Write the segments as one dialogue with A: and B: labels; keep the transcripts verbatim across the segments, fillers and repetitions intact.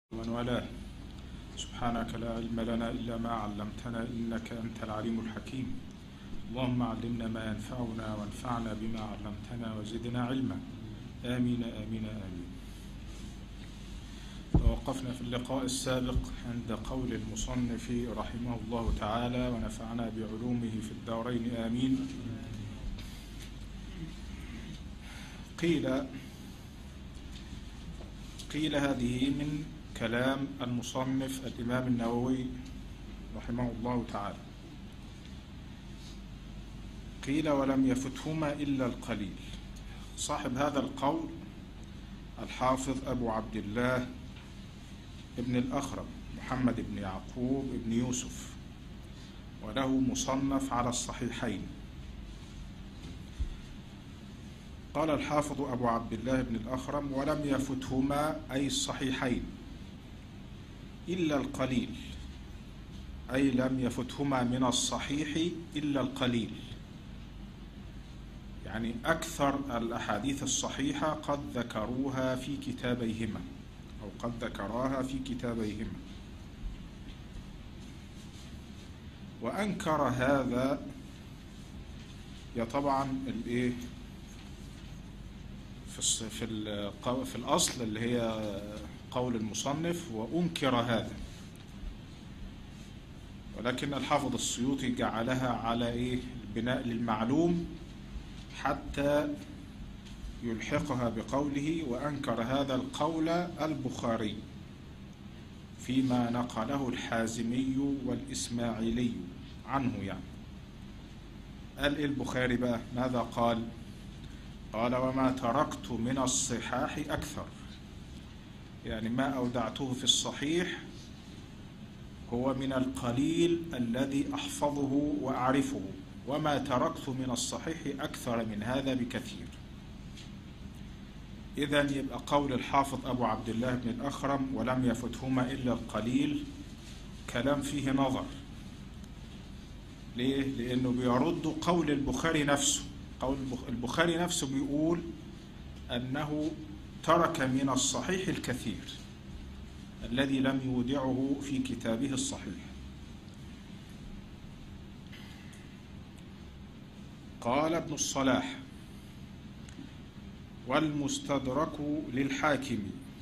A: ومن والاه. سبحانك لا علم لنا إلا ما علمتنا إنك أنت العليم الحكيم. اللهم علمنا ما ينفعنا وانفعنا بما علمتنا وزدنا علما. آمين آمين آمين. توقفنا في اللقاء السابق عند قول المصنف رحمه الله تعالى ونفعنا بعلومه في الدارين آمين. قيل قيل هذه من كلام المصنف الإمام النووي رحمه الله تعالى. قيل ولم يفتهما إلا القليل. صاحب هذا القول الحافظ أبو عبد الله ابن الأخرم محمد بن يعقوب بن يوسف، وله مصنف على الصحيحين. قال الحافظ أبو عبد الله بن الأخرم ولم يفتهما أي الصحيحين إلا القليل، أي لم يفتهما من الصحيح إلا القليل، يعني أكثر الأحاديث الصحيحة قد ذكروها في كتابيهما أو قد ذكراها في كتابيهما. وأنكر هذا يا طبعا الإيه في في في الأصل اللي هي قول المصنف، وأنكر هذا، ولكن الحافظ السيوطي جعلها على إيه البناء للمعلوم حتى يلحقها بقوله وأنكر هذا القول البخاري فيما نقله الحازمي والإسماعيلي عنه. يعني قال البخاري بقى ماذا قال؟ قال وما تركت من الصحاح أكثر، يعني ما أودعته في الصحيح هو من القليل الذي أحفظه وأعرفه، وما تركت من الصحيح أكثر من هذا بكثير. إذن يبقى قول الحافظ أبو عبد الله بن الأخرم ولم يفتهما إلا القليل كلام فيه نظر. ليه؟ لأنه بيرد قول البخاري نفسه. قول البخاري نفسه بيقول أنه ترك من الصحيح الكثير الذي لم يودعه في كتابه الصحيح. قال ابن الصلاح والمستدرك للحاكم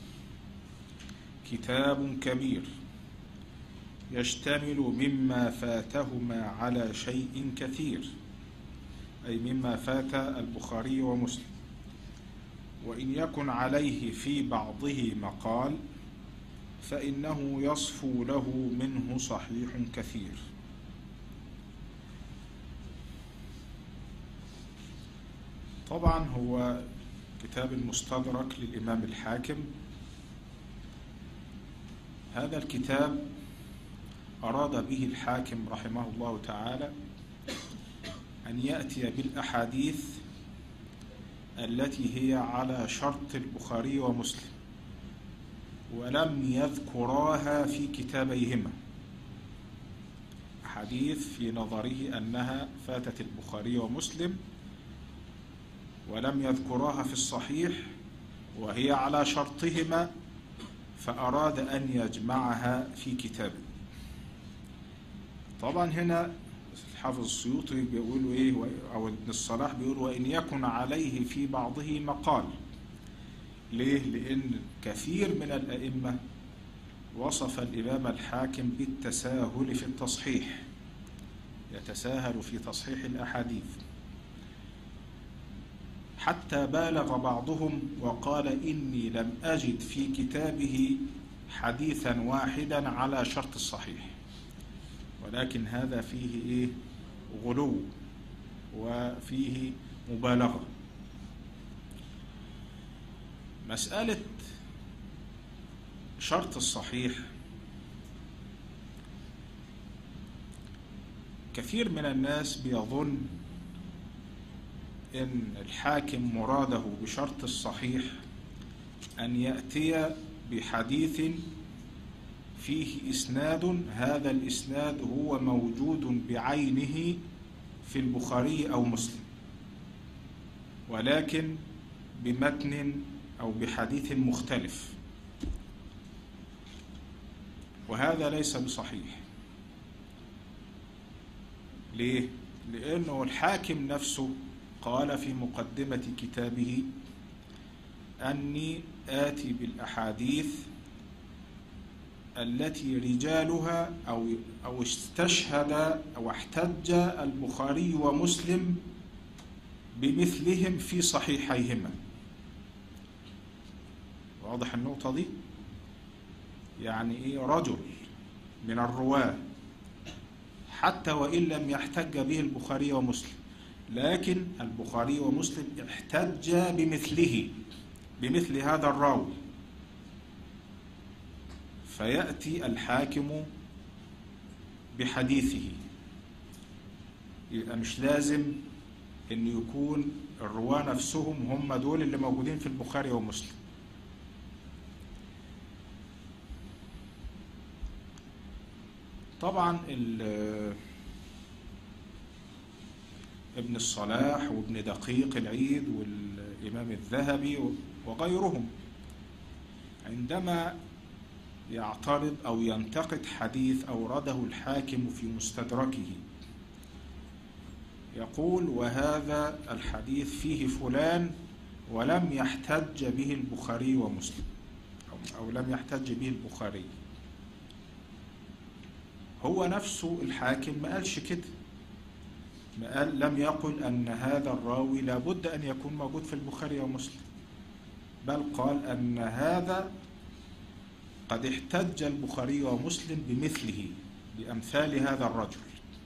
A: كتاب كبير يشتمل مما فاتهما على شيء كثير، أي مما فات البخاري ومسلم، وإن يكن عليه في بعضه مقال فإنه يصفو له منه صحيح كثير. طبعا هو كتاب المستدرك للإمام الحاكم. هذا الكتاب أراد به الحاكم رحمه الله تعالى أن يأتي بالأحاديث التي هي على شرط البخاري ومسلم ولم يذكراها في كتابيهما، أحاديث في نظره أنها فاتت البخاري ومسلم ولم يذكراها في الصحيح وهي على شرطهما، فأراد أن يجمعها في كتابه. طبعا هنا الحافظ السيوطي بيقول إيه، أو ابن الصلاح بيقول وإن يكن عليه في بعضه مقال. ليه؟ لأن كثير من الأئمة وصف الإمام الحاكم بالتساهل في التصحيح، يتساهل في تصحيح الأحاديث، حتى بالغ بعضهم وقال إني لم أجد في كتابه حديثا واحدا على شرط الصحيح. ولكن هذا فيه إيه؟ غلو وفيه مبالغة. مسألة شرط الصحيح كثير من الناس بيظن إن الحاكم مراده بشرط الصحيح أن يأتي بحديث فيه إسناد، هذا الإسناد هو موجود بعينه في البخاري أو مسلم، ولكن بمتن أو بحديث مختلف. وهذا ليس بصحيح. ليه؟ لأنه الحاكم نفسه قال في مقدمة كتابه أني آتي بالأحاديث التي رجالها أو أو استشهد أو احتج البخاري ومسلم بمثلهم في صحيحيهما. واضح النقطة دي؟ يعني إيه؟ رجل من الرواة حتى وإن لم يحتج به البخاري ومسلم، لكن البخاري ومسلم احتج بمثله، بمثل هذا الراوي، فيأتي الحاكم بحديثه. يبقى مش لازم أن يكون الرواة نفسهم هم دول اللي موجودين في البخاري ومسلم. طبعا ابن الصلاح وابن دقيق العيد والإمام الذهبي وغيرهم عندما يعترض أو ينتقد حديث أورده الحاكم في مستدركه يقول وهذا الحديث فيه فلان ولم يحتج به البخاري ومسلم، أو لم يحتج به البخاري. هو نفسه الحاكم ما قالش كده، ما قال لم يقل أن هذا الراوي لابد أن يكون موجود في البخاري ومسلم، بل قال أن هذا قد احتج البخاري ومسلم بمثله، بأمثال هذا الرجل.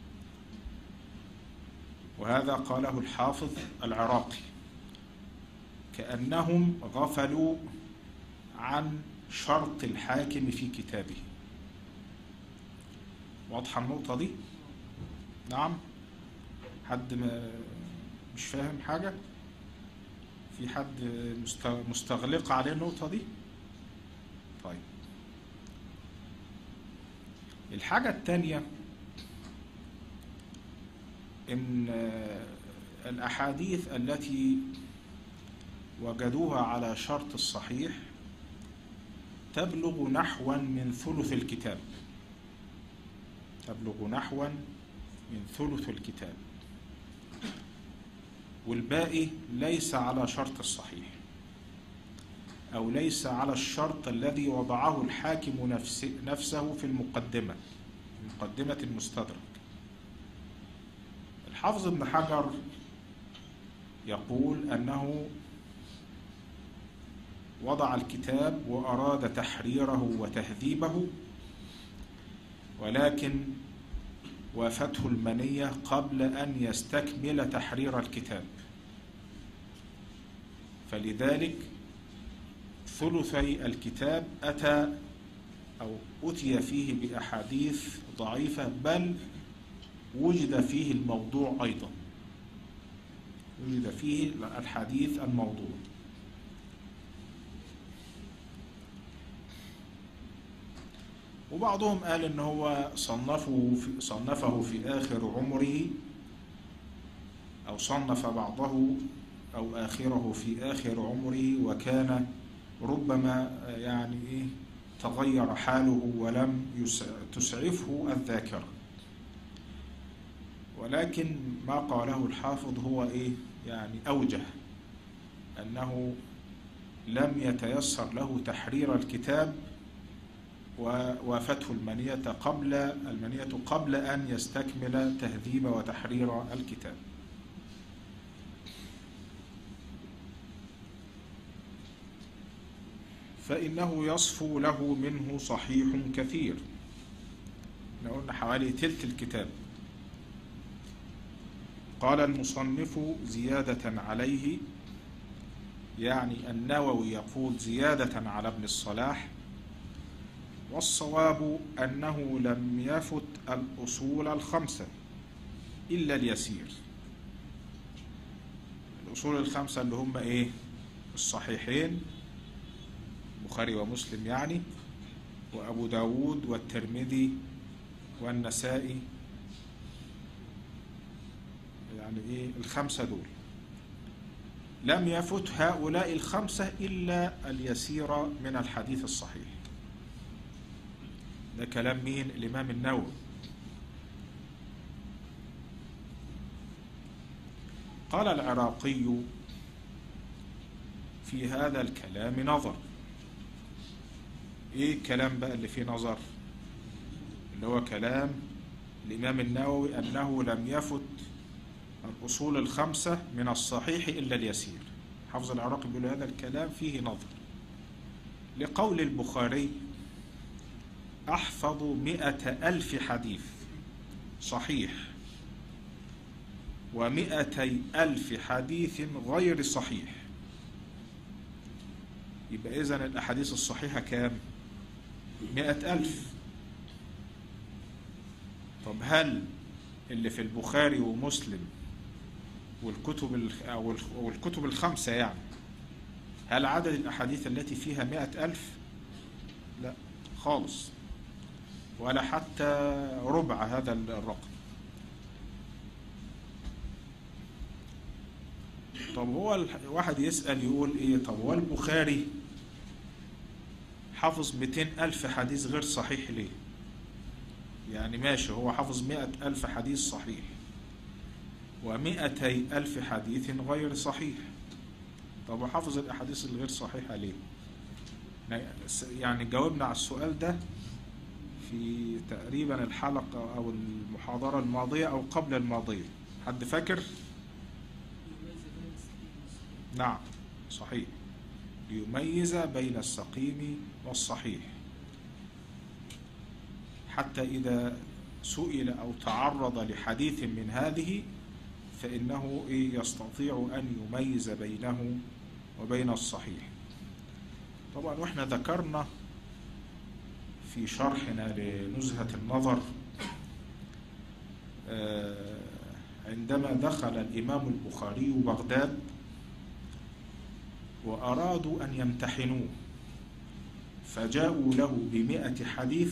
A: وهذا قاله الحافظ العراقي، كأنهم غفلوا عن شرط الحاكم في كتابه. واضحة النقطة دي؟ نعم؟ حد مش فاهم حاجة؟ في حد مستغلق عليه النقطة دي؟ طيب، الحاجة الثانية إن الأحاديث التي وجدوها على شرط الصحيح تبلغ نحوا من ثلث الكتاب، تبلغ نحوا من ثلث الكتاب، والباقي ليس على شرط الصحيح، أو ليس على الشرط الذي وضعه الحاكم نفسه في المقدمة، مقدمة المستدرك. الحافظ ابن حجر يقول أنه وضع الكتاب وأراد تحريره وتهذيبه، ولكن وافته المنية قبل أن يستكمل تحرير الكتاب، فلذلك ثلثي الكتاب أتى أو أتي فيه بأحاديث ضعيفة، بل وجد فيه الموضوع أيضا، وجد فيه الحديث الموضوع. وبعضهم قال إن هو صنفه في, صنفه في آخر عمره، أو صنف بعضه أو آخره في آخر عمره، وكان ربما يعني إيه تغير حاله ولم تسعفه الذاكرة. ولكن ما قاله الحافظ هو إيه يعني أوجه، أنه لم يتيسر له تحرير الكتاب، ووافته المنية قبل المنية قبل أن يستكمل تهذيب وتحرير الكتاب. فإنه يصفو له منه صحيح كثير، قلنا حوالي تلت الكتاب. قال المصنف زيادة عليه، يعني النووي يقول زيادة على ابن الصلاح، والصواب أنه لم يفت الأصول الخمسة إلا اليسير. الأصول الخمسة اللي هم إيه؟ الصحيحين، البخاري ومسلم يعني، وأبو داود والترمذي والنسائي، يعني إيه الخمسة دول. لم يفت هؤلاء الخمسة إلا اليسير من الحديث الصحيح. ده كلام مين؟ الإمام النووي. قال العراقي في هذا الكلام نظر. ايه الكلام بقى اللي فيه نظر؟ اللي هو كلام الإمام النووي أنه لم يفت الأصول الخمسة من الصحيح إلا اليسير. حافظ العراقي بيقول هذا الكلام فيه نظر، لقول البخاري: أحفظ مئة ألف حديث صحيح ومئتي ألف حديث غير صحيح. يبقى إذن الأحاديث الصحيحة كام؟ مئة ألف. طب هل اللي في البخاري ومسلم والكتب أو الكتب الخمسة يعني، هل عدد الأحاديث التي فيها مئة ألف؟ لا خالص، ولا حتى ربع هذا الرقم. طب هو واحد يسأل يقول ايه، طب هو البخاري حافظ مئتين ألف حديث غير صحيح ليه؟ يعني ماشي، هو حافظ مئة ألف حديث صحيح ومئتي ألف حديث غير صحيح، طب وحافظ الأحاديث الغير صحيحة ليه؟ يعني جاوبنا على السؤال ده في تقريبا الحلقة أو المحاضرة الماضية أو قبل الماضية، حد فاكر؟ نعم صحيح، ليميز بين السقيم والصحيح، حتى إذا سئل أو تعرض لحديث من هذه فإنه يستطيع أن يميز بينه وبين الصحيح. طبعا وإحنا ذكرنا في شرحنا لنزهة النظر عندما دخل الإمام البخاري بغداد وأرادوا أن يمتحنوه، فجاءوا له بمئة حديث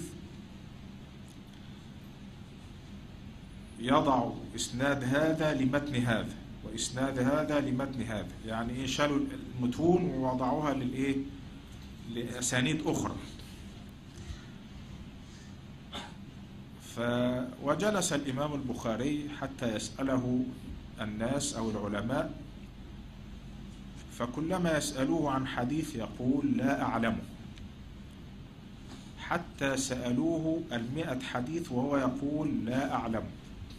A: يضع إسناد هذا لمتن هذا وإسناد هذا لمتن هذا، يعني إيه، شالوا المتون ووضعوها للإيه، لأسانيد أخرى. وجلس الإمام البخاري حتى يسأله الناس أو العلماء، فكلما يسألوه عن حديث يقول لا أعلمه، حتى سألوه المئة حديث وهو يقول لا أعلمه.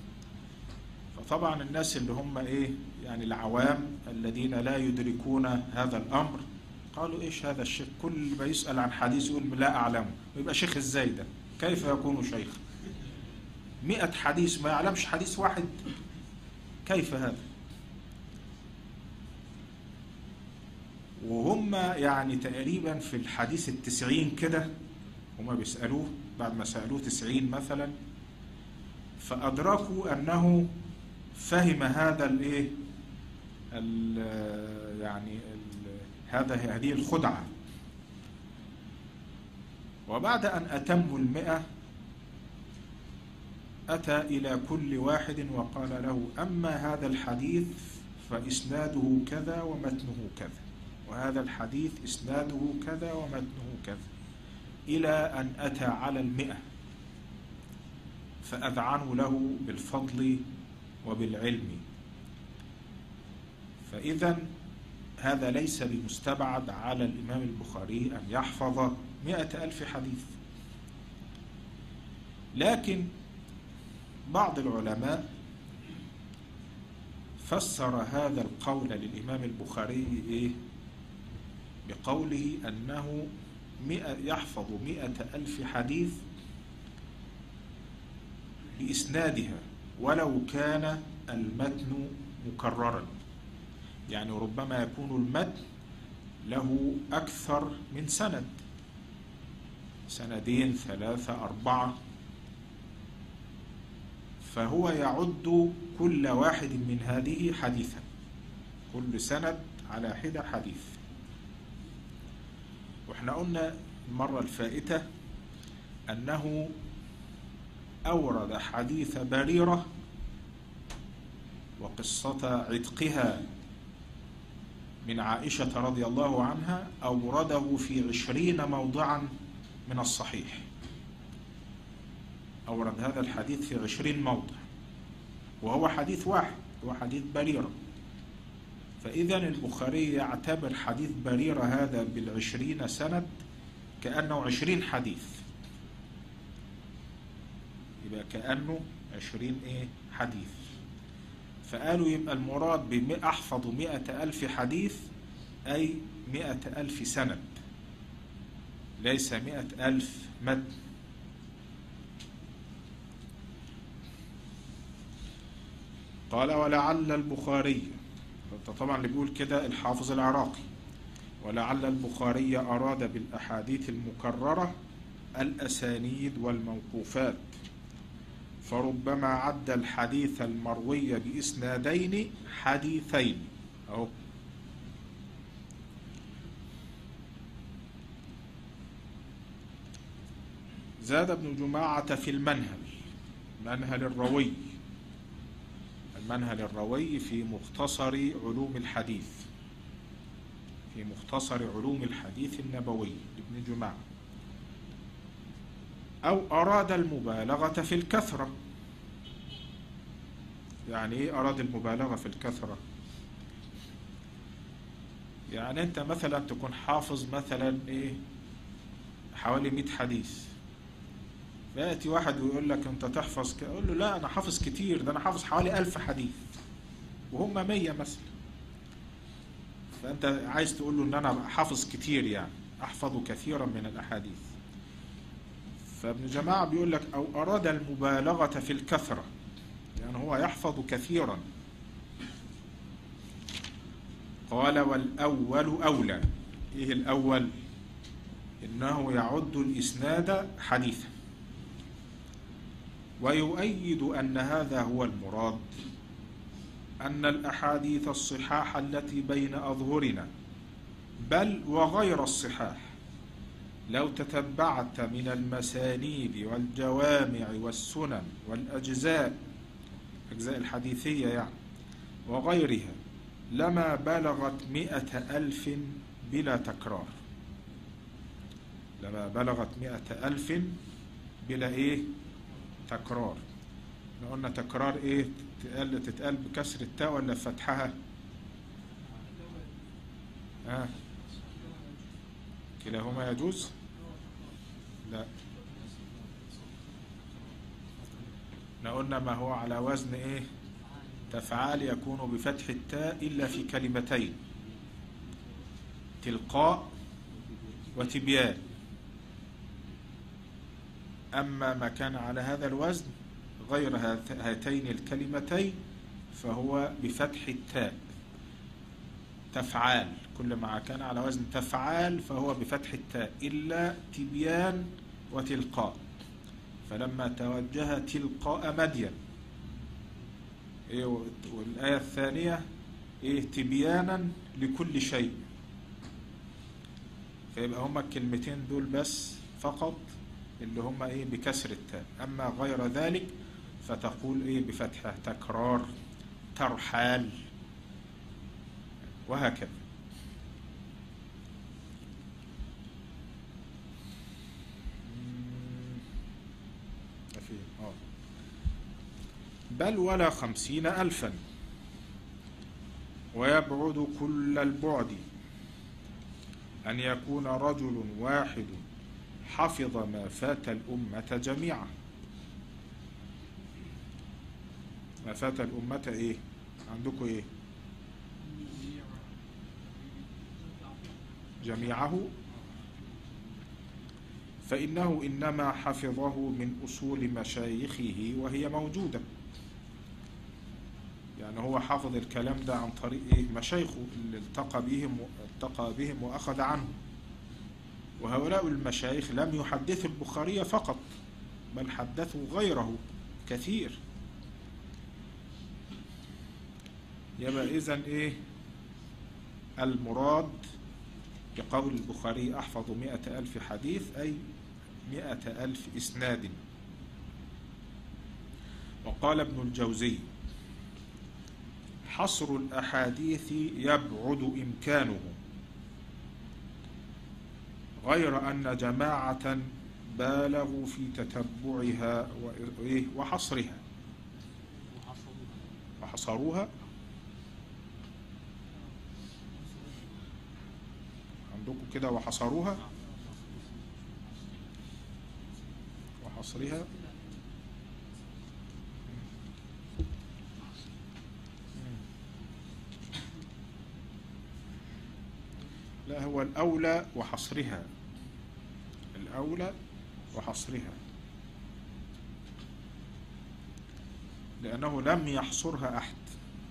A: فطبعا الناس اللي هم إيه يعني العوام الذين لا يدركون هذا الأمر قالوا إيش هذا الشيخ، كل ما يسأل عن حديث يقول لا أعلمه، ويبقى شيخ إزاي ده؟ كيف يكون شيخ؟ مئة حديث ما يعلمش حديث واحد، كيف هذا؟ وهم يعني تقريبا في الحديث التسعين كده هم بيسألوه، بعد ما سألوه تسعين مثلا، فأدركوا أنه فهم هذا الايه يعني ال هذا هذه الخدعة. وبعد أن أتموا المئة أتى إلى كل واحد وقال له: أما هذا الحديث فإسناده كذا ومتنه كذا، وهذا الحديث إسناده كذا ومتنه كذا، إلى أن أتى على المئة فأذعنوا له بالفضل وبالعلم. فإذا هذا ليس بمستبعد على الإمام البخاري أن يحفظ مئة ألف حديث. لكن بعض العلماء فسر هذا القول للإمام البخاري إيه؟ بقوله أنه يحفظ مئة ألف حديث بإسنادها ولو كان المتن مكررا، يعني ربما يكون المتن له أكثر من سند، سندين ثلاثة أربعة، فهو يعد كل واحد من هذه حديثا، كل سند على حدة حديث. واحنا قلنا المرة الفائتة أنه أورد حديث بريرة وقصة عتقها من عائشة رضي الله عنها، أورده في عشرين موضعا من الصحيح، أورد هذا الحديث في عشرين موضع، وهو حديث واحد، هو حديث بريرة. فإذا البخاري يعتبر حديث بريرة هذا بالعشرين سند كأنه عشرين حديث، يبقى كأنه عشرين إيه حديث. فقالوا يبقى المراد بأحفظ مئة ألف حديث أي مئة ألف سند، ليس مئة ألف متن. قال ولعل البخاري، طبعا اللي بيقول كده الحافظ العراقي، ولعل البخاري أراد بالأحاديث المكررة الأسانيد والموقوفات، فربما عد الحديث المروي بإسنادين حديثين. أهو زاد ابن جماعة في المنهل، منهل الروي، المنهل الروي في مختصر علوم الحديث، في مختصر علوم الحديث النبوي لابن جماعة، أو أراد المبالغة في الكثرة. يعني إيه أراد المبالغة في الكثرة؟ يعني أنت مثلا تكون حافظ مثلا إيه حوالي مئة حديث، فيأتي واحد ويقول لك أنت تحفظ ك... أقول له لا أنا حافظ كتير، ده أنا حافظ حوالي ألف حديث وهم مية مثلا. فأنت عايز تقول له أن أنا حافظ كتير، يعني أحفظ كثيرا من الأحاديث. فابن جماعة بيقول لك أو أراد المبالغة في الكثرة، يعني هو يحفظ كثيرا. قال والأول أولى. إيه الأول؟ إنه يعد الإسناد حديثا، ويؤيد أن هذا هو المراد، أن الأحاديث الصحاح التي بين أظهرنا بل وغير الصحاح لو تتبعت من المسانيد والجوامع والسنن والأجزاء، أجزاء الحديثية يعني وغيرها، لما بلغت مئة ألف بلا تكرار. لما بلغت مئة ألف بلا إيه تكرار. احنا قلنا تكرار إيه؟ تتقال, تتقال بكسر التاء ولا فتحها؟ آه. كلاهما يجوز؟ لا، احنا قلنا ما هو على وزن إيه تفعال يكون بفتح التاء إلا في كلمتين، تلقاء وتبيان. أما ما كان على هذا الوزن غير هاتين الكلمتين فهو بفتح التاء، تفعال. كل ما كان على وزن تفعال فهو بفتح التاء إلا تبيان وتلقاء. فلما توجه تلقاء مدين، إيه، والآية الثانية إيه تبيانا لكل شيء، فيبقى هما الكلمتين دول بس فقط اللي هما إيه بكسر التاء. أما غير ذلك فتقول إيه بفتحة، تكرار، ترحال، وهكذا. بل ولا خمسين ألفا، ويبعد كل البعد أن يكون رجل واحد حفظ ما فات الأمة جميعا. ما فات الأمة إيه عندكم؟ إيه جميعه؟ فإنه إنما حفظه من أصول مشايخه وهي موجودة. يعني هو حافظ الكلام ده عن طريق إيه مشايخه اللي التقى بهم التقى بهم وأخذ عنه. وهؤلاء المشايخ لم يحدثوا البخاري فقط، بل حدثوا غيره كثير. يبقى إذن إيه المراد بقول البخاري أحفظ مئة ألف حديث أي مئة ألف إسناد. وقال ابن الجوزي حصر الأحاديث يبعد إمكانه، غير أن جماعة بالغوا في تتبعها وحصرها. وحصروها عندكم كده، وحصروها وحصرها. لا، هو الأولى وحصرها، الأولى وحصرها، لأنه لم يحصرها أحد.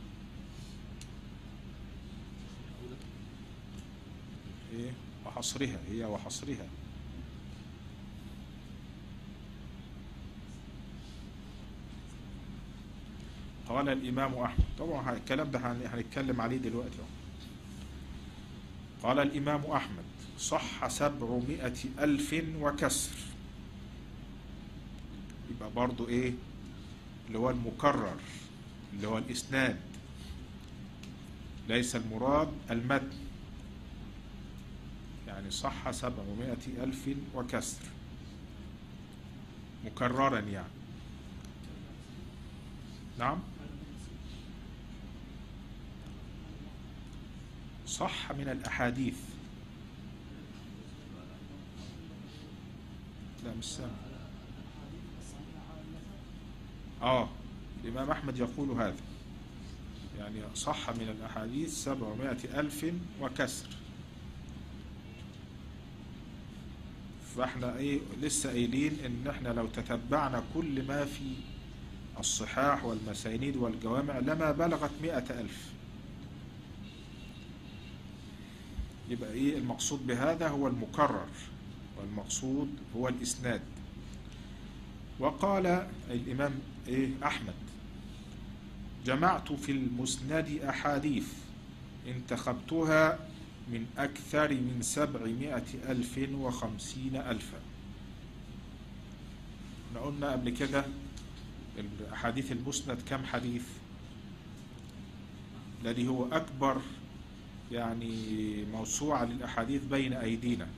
A: إيه وحصرها، هي وحصرها. قال الإمام أحمد، طبعا الكلام ده هنتكلم عليه دلوقتي. قال الإمام أحمد: صح سبعمائة ألف وكسر. يبقى برضو إيه اللي هو المكرر، اللي هو الإسناد، ليس المراد المتن. يعني صح سبعمائة ألف وكسر مكررا يعني. نعم، صح من الأحاديث. لا مش سامع. آه الإمام أحمد يقول هذا، يعني صح من الأحاديث سبعمائة ألف وكسر. فاحنا ايه لسه قايلين ان احنا لو تتبعنا كل ما في الصحاح والمسانيد والجوامع لما بلغت مئة ألف. يبقى ايه المقصود بهذا؟ هو المكرر، والمقصود هو الإسناد. وقال الإمام إيه أحمد: جمعت في المسند أحاديث انتخبتها من أكثر من سبعمائة ألف وخمسين ألفا. احنا قلنا قبل كده الأحاديث المسند كم حديث؟ الذي هو أكبر يعني موسوعة للأحاديث بين أيدينا،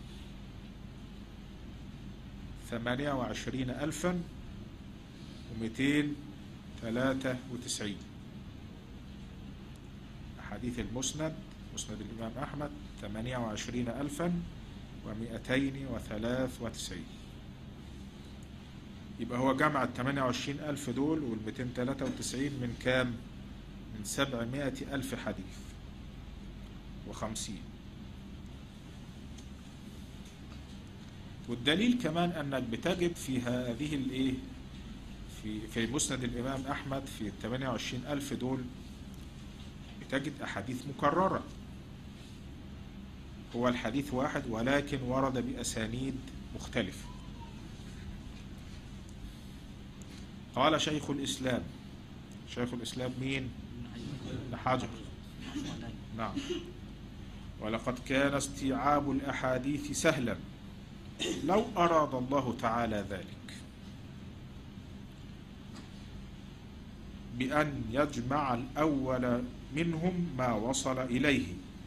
A: ثمانية وعشرين ألفا ومئتين ثلاثة وتسعين. أحاديث المسند، مسند الإمام أحمد، ثمانية وعشرين ألفا ومئتين وثلاث وتسعين. يبقى هو جمع الثمانية وعشرين ألف دول والمئتين ثلاثة وتسعين من كام؟ من سبعمائة ألف حديث وخمسين. والدليل كمان أنك بتجد في هذه الإيه في في مسند الإمام أحمد في الثمانية وعشرين ألف دول بتجد أحاديث مكررة. هو الحديث واحد ولكن ورد بأسانيد مختلفة. قال شيخ الإسلام، شيخ الإسلام مين؟ ابن حجر. نعم. ولقد كان استيعاب الأحاديث سهلا لو أراد الله تعالى ذلك، بأن يجمع الأول منهم ما وصل إليه.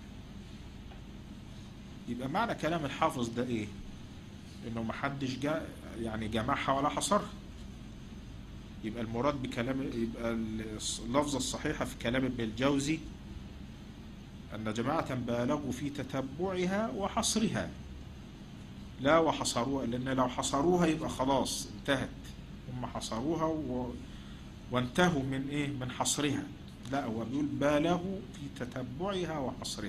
A: يبقى معنى كلام الحافظ ده إيه؟ إنه محدش جاء يعني جمعها ولا حصرها. يبقى المراد بكلام، يبقى اللفظة الصحيحة في كلام ابن الجوزي أن جماعة بالغوا في تتبعها وحصرها، لا وحصروها، لأن لو حصروها يبقى خلاص انتهت. هم حصروها و... وانتهوا من إيه؟ من حصرها. لا، هو بيقول بالغوا في تتبعها وحصرها.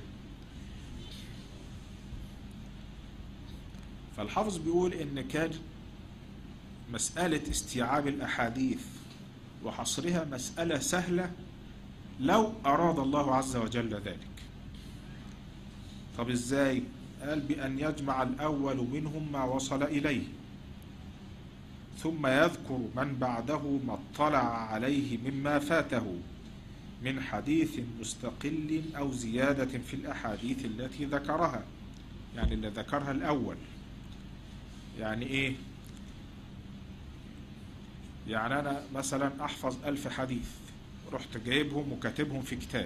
A: فالحافظ بيقول إن كان مسألة استيعاب الأحاديث وحصرها مسألة سهلة لو أراد الله عز وجل ذلك. طب إزاي؟ قال بأن يجمع الأول منهم ما وصل إليه، ثم يذكر من بعده ما اطلع عليه مما فاته من حديث مستقل أو زيادة في الأحاديث التي ذكرها. يعني اللي ذكرها الأول. يعني إيه؟ يعني أنا مثلا أحفظ ألف حديث، رحت جايبهم وكاتبهم في كتاب،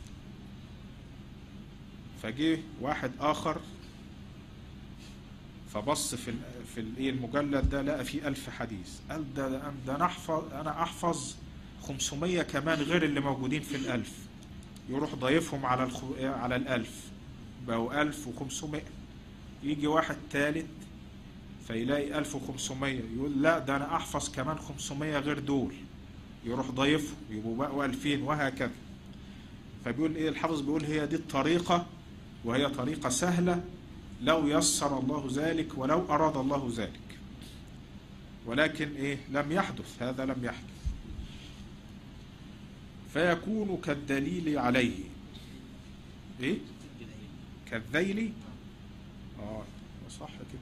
A: فجيه واحد آخر فبص في ال في الايه المجلد ده، لقى فيه ألف حديث. قال ده ده ده انا احفظ انا احفظ خمسمية كمان غير اللي موجودين في الألف. يروح ضايفهم على الخ... على الألف، بقوا ألف وخمسمية. يجي واحد ثالث فيلاقي ألف وخمسمية، يقول لا ده انا احفظ كمان خمسمية غير دول، يروح ضايفهم يبقوا بقوا ألفين، وهكذا. فبيقول ايه الحافظ، بيقول هي دي الطريقة، وهي طريقة سهلة لو يسر الله ذلك ولو أراد الله ذلك، ولكن ايه لم يحدث، هذا لم يحدث. فيكون كالدليل عليه. ايه كالذيل؟ اه صح كده،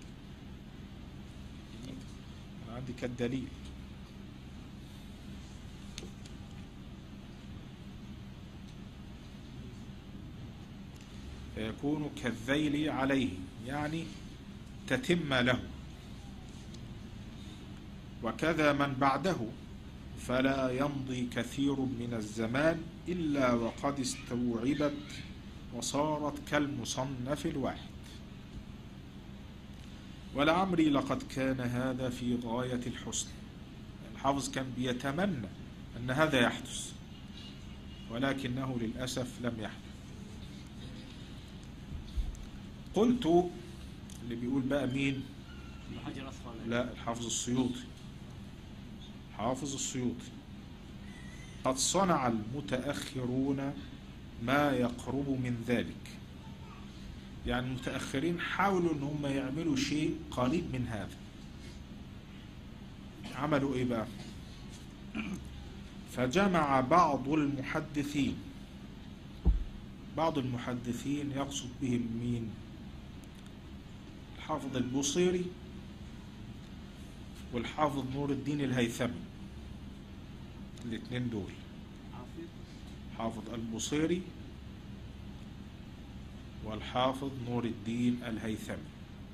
A: انا عندي كالدليل. فيكون كالذيل عليه، يعني تتم له. وكذا من بعده، فلا يمضي كثير من الزمان إلا وقد استوعبت وصارت كالمصنف الواحد. ولعمري لقد كان هذا في غاية الحسن. الحافظ كان بيتمنى أن هذا يحدث، ولكنه للأسف لم يحدث. قلت، اللي بيقول بقى مين؟ لا، الحافظ السيوطي. حافظ السيوطي: قد صنع المتأخرون ما يقرب من ذلك. يعني المتأخرين حاولوا ان هم يعملوا شيء قريب من هذا. عملوا ايه بقى؟ فجمع بعض المحدثين، بعض المحدثين يقصد بهم مين؟ الحافظ البوصيري والحافظ نور الدين الهيثمي. الاثنين دول، حافظ البوصيري والحافظ نور الدين الهيثمي.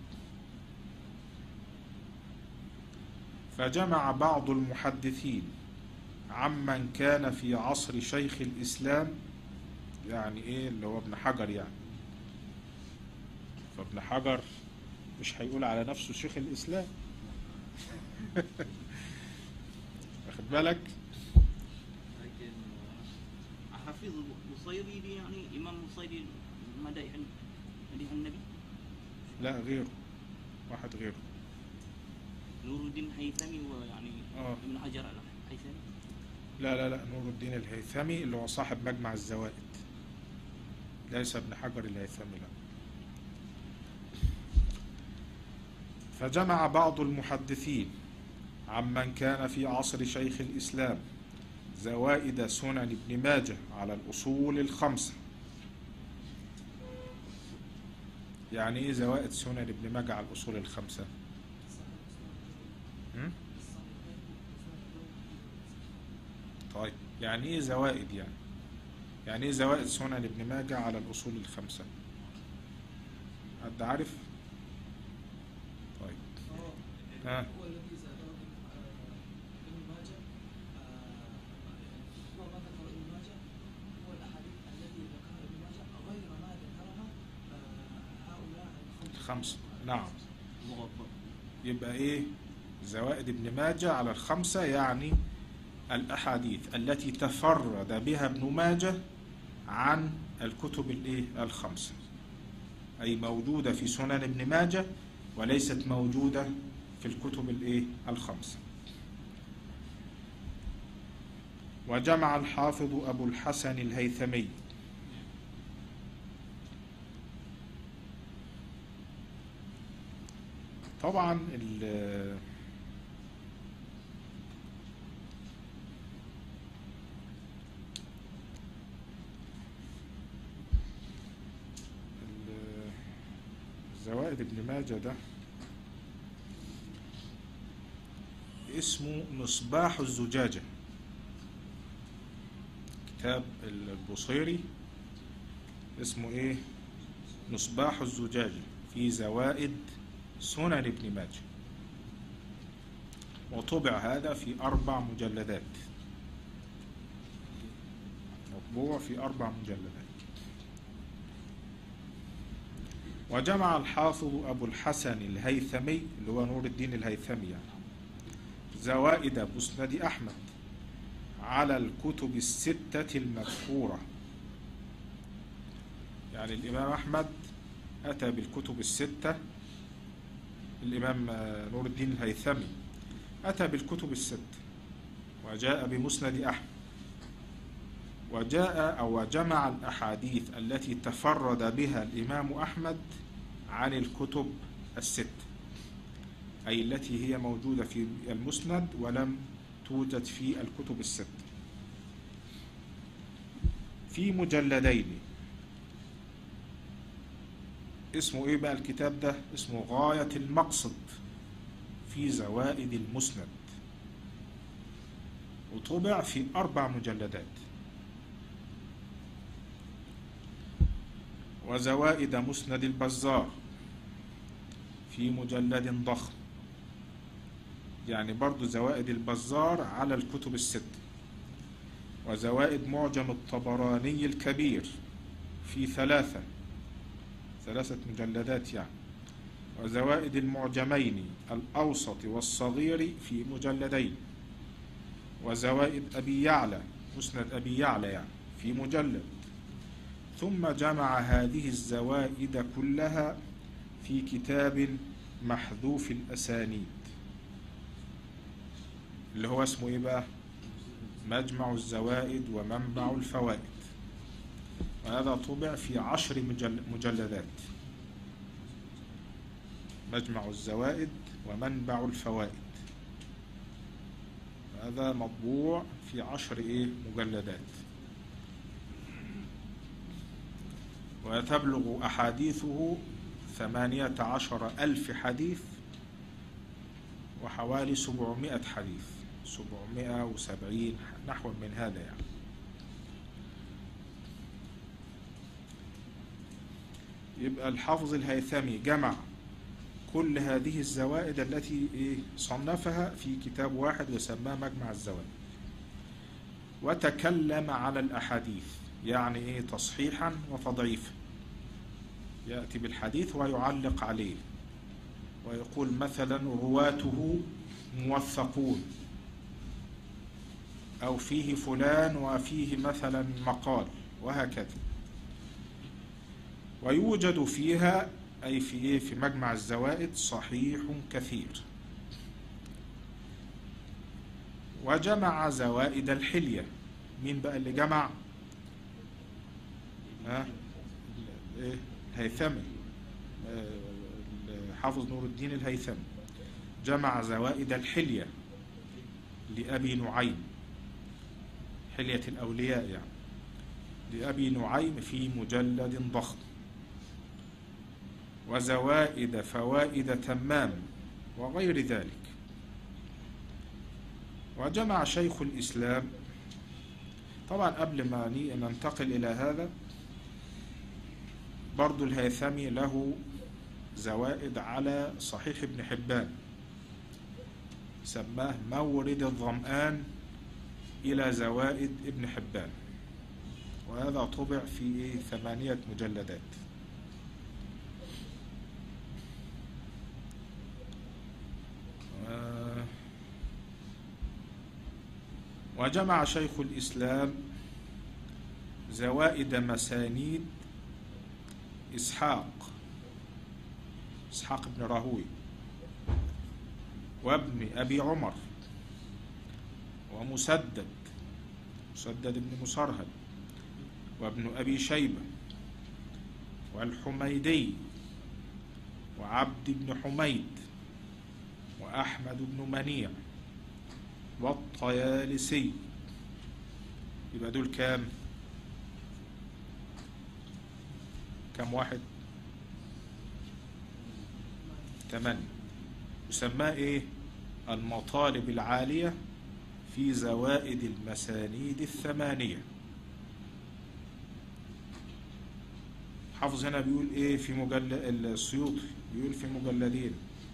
A: فجمع بعض المحدثين عمن كان في عصر شيخ الإسلام، يعني ايه اللي هو ابن حجر يعني. فابن حجر مش هيقول على نفسه شيخ الإسلام. واخد بالك؟
B: لكن حفيظ البصيري دي يعني إمام البصيري مدائح مدائح النبي؟
A: لا، غيره، واحد غيره.
B: نور الدين الهيثمي، ويعني
A: آه.
B: ابن حجر الهيثمي؟
A: لا لا لا، نور الدين الهيثمي اللي هو صاحب مجمع الزوائد، ليس ابن حجر الهيثمي، لا. فجمع بعض المحدثين عمن كان في عصر شيخ الإسلام زوائد سنن ابن ماجه على الأصول الخمسة. يعني ايه زوائد سنن ابن ماجه على الأصول الخمسة؟ هم؟ طيب يعني ايه زوائد يعني؟ يعني ايه زوائد سنن ابن ماجه على الأصول الخمسة؟ حد عارف؟ طيب ها.
C: هو الذي زاده ابن ماجه، هو ما ذكر ابن ماجه هو الاحاديث التي ذكرها ابن ماجه غير ما ذكرها هؤلاء
A: الخمسة. نعم.
B: مغفر.
A: يبقى ايه زوائد ابن ماجه على الخمسة؟ يعني الأحاديث التي تفرد بها ابن ماجه عن الكتب الايه الخمسة، أي موجودة في سنن ابن ماجه وليست موجودة في الكتب الايه الخمسة. وجمع الحافظ أبو الحسن الهيثمي طبعا ال زوائد ابن ماجه ده اسمه مصباح الزجاجة، كتاب البوصيري اسمه ايه؟ مصباح الزجاجة في زوائد سنن ابن ماجه، وطبع هذا في أربع مجلدات، مطبوع في أربع مجلدات. وجمع الحافظ أبو الحسن الهيثمي اللي هو نور الدين الهيثمي يعني زوائد مسند أحمد على الكتب الستة المذكورة. يعني الإمام أحمد أتى بالكتب الستة، الإمام نور الدين الهيثمي أتى بالكتب الستة وجاء بمسند أحمد، وجاء أو جمع الأحاديث التي تفرد بها الإمام أحمد عن الكتب الستة، أي التي هي موجودة في المسند ولم توجد في الكتب الستة، في مجلدين. اسمه إيه بقى الكتاب ده؟ اسمه غاية المقصد في زوائد المسند، وطبع في أربع مجلدات. وزوائد مسند البزار في مجلد ضخم، يعني برضو زوائد البزار على الكتب الستة. وزوائد معجم الطبراني الكبير في ثلاثة ثلاثة مجلدات يعني. وزوائد المعجمين الأوسط والصغير في مجلدين. وزوائد أبي يعلى مسند أبي يعلى يعني في مجلد. ثم جمع هذه الزوائد كلها في كتاب محذوف الأسانيد اللي هو اسمه إيه بقى؟ مجمع الزوائد ومنبع الفوائد. وهذا طبع في عشر مجلدات، مجمع الزوائد ومنبع الفوائد، هذا مطبوع في عشر إيه مجلدات. وتبلغ أحاديثه ثمانية عشر ألف حديث وحوالي سبعمائة حديث، سبعمائة وسبعين نحو من هذا يعني. يبقى الحافظ الهيثمي جمع كل هذه الزوائد التي صنفها في كتاب واحد وسماه مجمع الزوائد، وتكلم على الأحاديث، يعني إيه تصحيحا وتضعيفا. يأتي بالحديث ويعلق عليه ويقول مثلا رواته موثقون، أو فيه فلان وفيه مثلا مقال، وهكذا. ويوجد فيها أي في إيه في مجمع الزوائد صحيح كثير. وجمع زوائد الحلية. مين بقى اللي جمع؟ ها إيه الهيثمي، حافظ نور الدين الهيثمي جمع زوائد الحلية لأبي نعيم، حلية الأولياء يعني، لأبي نعيم في مجلد ضخم. وزوائد فوائد تمام وغير ذلك. وجمع شيخ الإسلام، طبعا قبل ما ننتقل إلى هذا برضو الهيثمي له زوائد على صحيح ابن حبان، سماه مورد الظمآن إلى زوائد ابن حبان، وهذا طبع في ثمانية مجلدات. وجمع شيخ الإسلام زوائد مسانيد إسحاق إسحاق بن راهوي، وابن أبي عمر، ومسدد مسدد بن مسرهد، وابن أبي شيبة، والحميدي، وعبد بن حميد، وأحمد بن منيع، والطيالسي. يبقى دول كام؟ كم واحد؟ ثمانية. يسمى ايه؟ المطالب العالية في زوائد المسانيد الثمانية. حافظ هنا بيقول ايه في مجلد السيوطي، بيقول في مجلدين،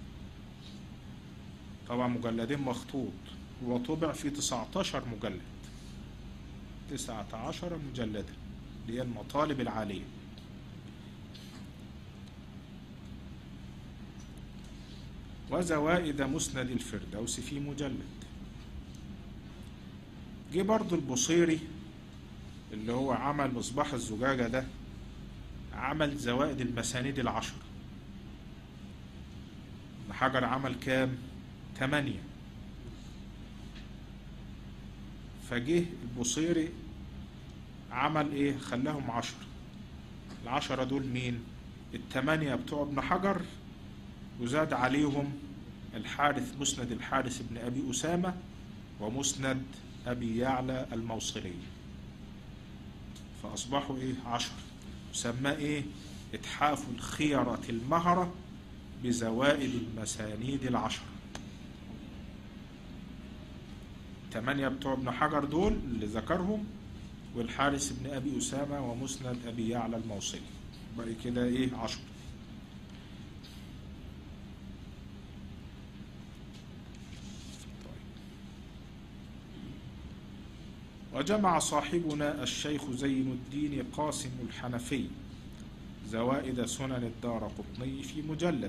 A: طبعا مجلدين مخطوط، وطبع في تسعة عشر مجلد، تسعة عشر مجلدا، اللي هي المطالب العالية. وزوائد مسند الفردوس في مجلد. جه برضو البصيري اللي هو عمل مصباح الزجاجة ده، عمل زوائد المسانيد العشرة. ابن حجر عمل كام؟ تمانية. فجه البصيري عمل ايه؟ خلاهم عشرة. العشرة دول مين؟ التمانية بتوع ابن حجر، وزاد عليهم الحارث، مسند الحارث بن أبي أسامة، ومسند أبي يعلى الموصلي، فأصبحوا إيه؟ عشر. سماه إيه؟ إتحاف الخيرة المهرة بزوائد المسانيد العشرة. تمانية بتوع ابن حجر دول اللي ذكرهم، والحارث بن أبي أسامة، ومسند أبي يعلى الموصلي، بقى كده إيه؟ عشر. وجمع صاحبنا الشيخ زين الدين قاسم الحنفي زوائد سنن الدارقطني في مجلد.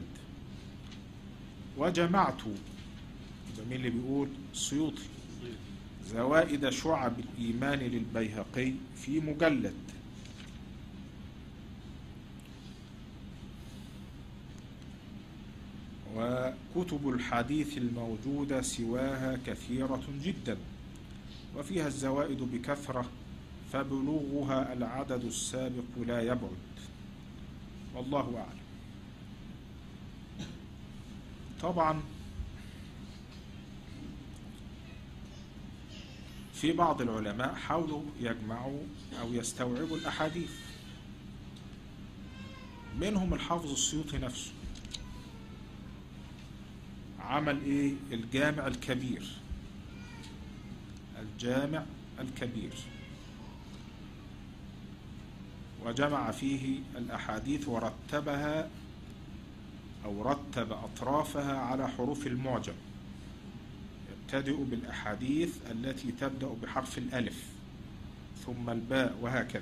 A: وجمعت، ده مين اللي بيقول؟ السيوطي، زوائد شعب الإيمان للبيهقي في مجلد. وكتب الحديث الموجودة سواها كثيرة جدا، وفيها الزوائد بكثرة، فبلوغها العدد السابق لا يبعد، والله أعلم. طبعا في بعض العلماء حاولوا يجمعوا أو يستوعبوا الأحاديث، منهم الحافظ السيوطي نفسه، عمل إيه؟ الجامع الكبير. الجامع الكبير، وجمع فيه الأحاديث ورتبها أو رتب أطرافها على حروف المعجم، يبتدئ بالأحاديث التي تبدأ بحرف الألف ثم الباء وهكذا.